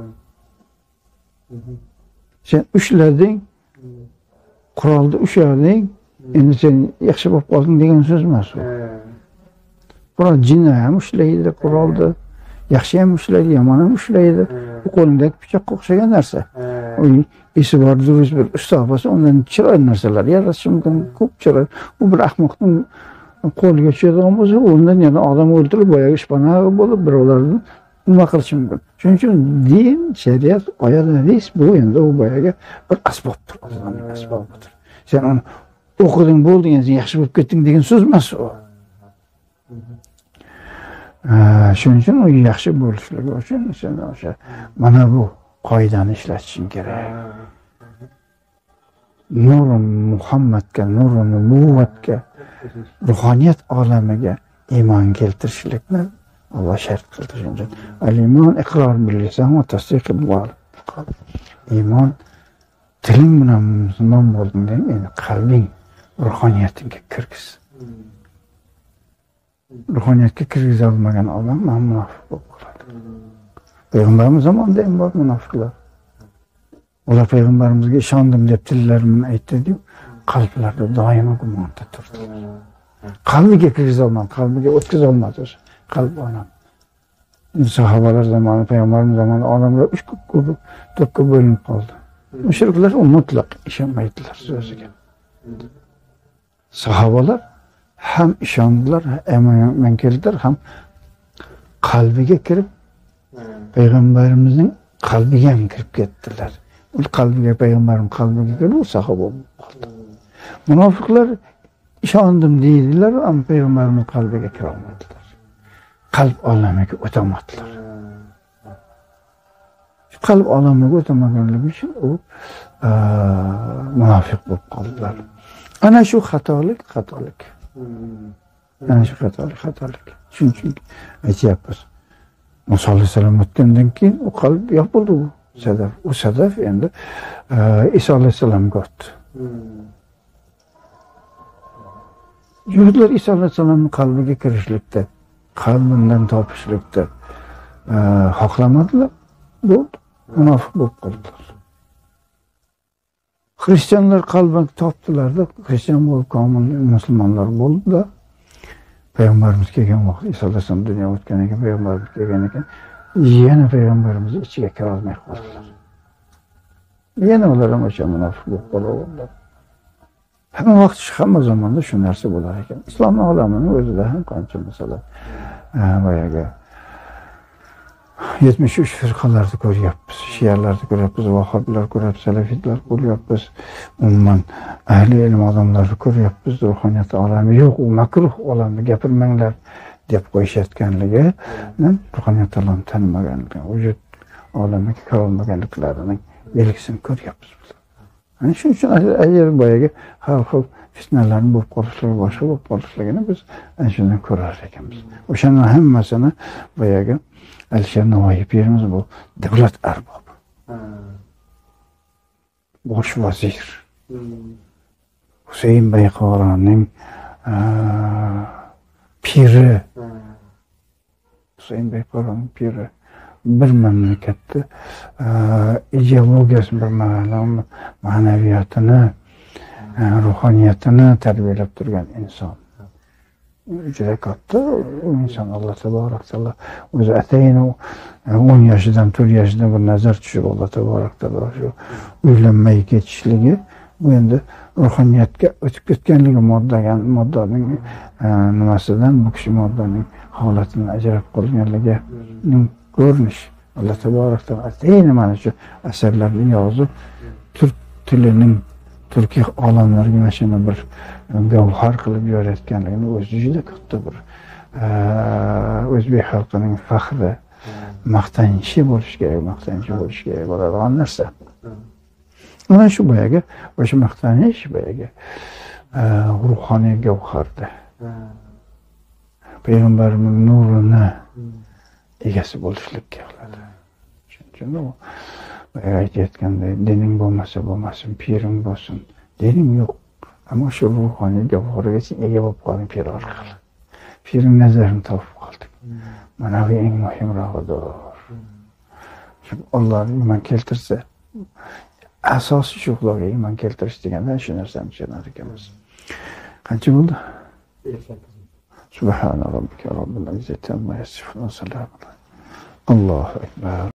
Sen ushlading, qurolni ushlading, endi sen yaxshi bo'lib qolding degan so'z emas u. Bular jinni ham ushlaydi, qurolni yaxshi ham ushlaydi, yomon ham ushlaydi. Bu qo'lingdagi pichoqqa o'xshagan narsa. U esi bor durust bir ustoz bo'lsa, undan chiroyli narsalar yaratish mumkin, ko'p chiroyli. U bir ahmoqning qo'liga tushadigan bo'lsa, undan yana odam o'ldirib, boyaga ishpana bo'lib, birovlarni nima qilish mumkin. Shuning uchun din, shariat, oyat, hadis bu endi u boyaga bir asbobdir, Allohning asbobidir. Sen uni o'qiding, bo'lding, sen yaxshi bo'lib ketding degan so'z emas u. Shuning uchun u yaxshi bo'lishligi uchun sen o'sha mana bu qoidani ishlatishing kerak. Nur Muhammadga, nur nubuvatga, ruhoniyat olamiga iymon keltirishlikni Alloh shart qildi. Shuning uchun al-iymon iqror bil lisan va tasdiq bil qalb. Iymon tiling bilan musulmon bo'lding, endi qalbing ruhoniyatingga kirgiz. Ruhoniyatga kirgiza olmagan odam munofiq bo'lib qoladi. Payg'ambarimiz zamonida ham bor munofiqlar. Ular payg'ambarimizga ishondim deb tillari bilan aytdi-yu, qalblarida doimo gumonda turdi. Qalbiga kirgiza olmadi, qalbiga o'tkaza olmadi o'sha qalb olam. Sahobalar zamonida, payg'ambarimiz zamonida odamlar uch to'pga bo'linib qoldi. Mushriklar mutlaq ishonmaydilar so'ziga. Sahobalar ham ishondilar, iymon keltirdilar, ham qalbiga kirib payg'ambarimizning qalbiga ham kirib ketdilar. U qalbiga payg'ambarim qalbiga kirib sahoba bo'ldi. Munofiqlar ishondim deydilar, ammo payg'ambarimiz qalbiga kira olmadilar. Qalb olamiga o'tolmadilar. Shu qalb olamiga o'tamaganligi uchun u munofiq bo'lib qoldilar. Ana shu xatolik, xatolik. Ana shu xatolik, xatolik. Shuning uchun aytyapmiz. Muso alayhisalom o'tgandan keyin u qalb yopildi u sadaf. U sadaf endi Iso alayhisalomga o'tdi. Yuhudlar Iso alayhisalomning qalbiga kirishlikda, qalbidan topishlikda xohlamadilar. Bo'ldi. Munofiq bo'lib qoldilar. Xristianlar qalban topdilar-da, xristian bo'lib komil musulmonlar bo'ldi-da. Payg'ambarimiz kelgan vaqt, Iso alayhisalom dunyoga o'tgan ekan, payg'ambarimiz kelgan ekan, yana payg'ambarimiz ichiga kira olmay qoldilar. Yana ular ham o'sha munofiq bo'lib qolaverdilar. Hamma vaqt, hamma zamonda shu narsa bo'lar ekan. Islom olamining o'zida ham qancha masalan, boyaga yetmish uch firqalarni ko'ryapmiz. Shialarni ko'ryapmiz, vahoblar ko'ryapmiz, salafitlar ko'ryapmiz. Umuman ahli ilm odamlarni ko'ryapmiz. Ruhoniyat olami yo'q, u makruh olamni gapirmanglar deb qo'yishayotganligi, ruhoniyat olamini tanimaganligi, vujud olamiga kira olmaganliklarining belgisini ko'ryapmiz. Ana shuning uchun agar boyaga har xil fitnalarning bo'lib qolishligi, boshqa bo'lib qolishligini biz ana shundan ko'rar ekanmiz. O'shaning hammasini boyaga Alisher Navoiy pirimiz bu davlat arbobi. Bosh vazir. Husayn Bayqoronining piri. Husayn Bayqoronining piri bir mamlakatda ideologiyasi, bir ma'naviyatini, ruhoniyatini tarbiyalab turgan inson. Juda katta inson. Alloh taborak taolo o'zi atayin o'n yoshidan to'rt yoshida bir nazar tushib, Alloh taborak taolo shu uylanmay ketishligi, bu endi ruhoniyatga o'tib ketganligi, moddagan moddaning nimasidan bu kishi moddaning holatidan ajrab qolganligining ko'rinishi. Alloh taborak taolo atayin mana shu asarlarni yozib, turk tilining Turkiy olimlarga mana shuni bir gavhar qilib yorayotganligini o'zi juda katta bir o'zbek xalqining faxri, maqtanchi bo'lishi kerak, maqtanchi bo'lishi kerak bo'ladigan narsa. mana shu boyagi o'sha maqtanish boyagi ruhoniy gavharda payg'ambarimiz nurini egasi bo'lishlikka qiladi. Shuning uchun u aytayotganday dining bo'lmasa bo'lmasin, piring bo'lsin. Dining yo'q, ammo shu ruhoniy gavharga sen ega bo'lib qolding pir orqali. Piring nazarini topib qoldik. Mana bu eng muhimroqdir. Alloh iymon keltirsa, asosiy shu Xudoga iymon keltirish deganda shu narsani tushunar ekanmiz. Qancha bo'ldi? Subhana robbika robbil izzati amma yasifun. Allohu akbar.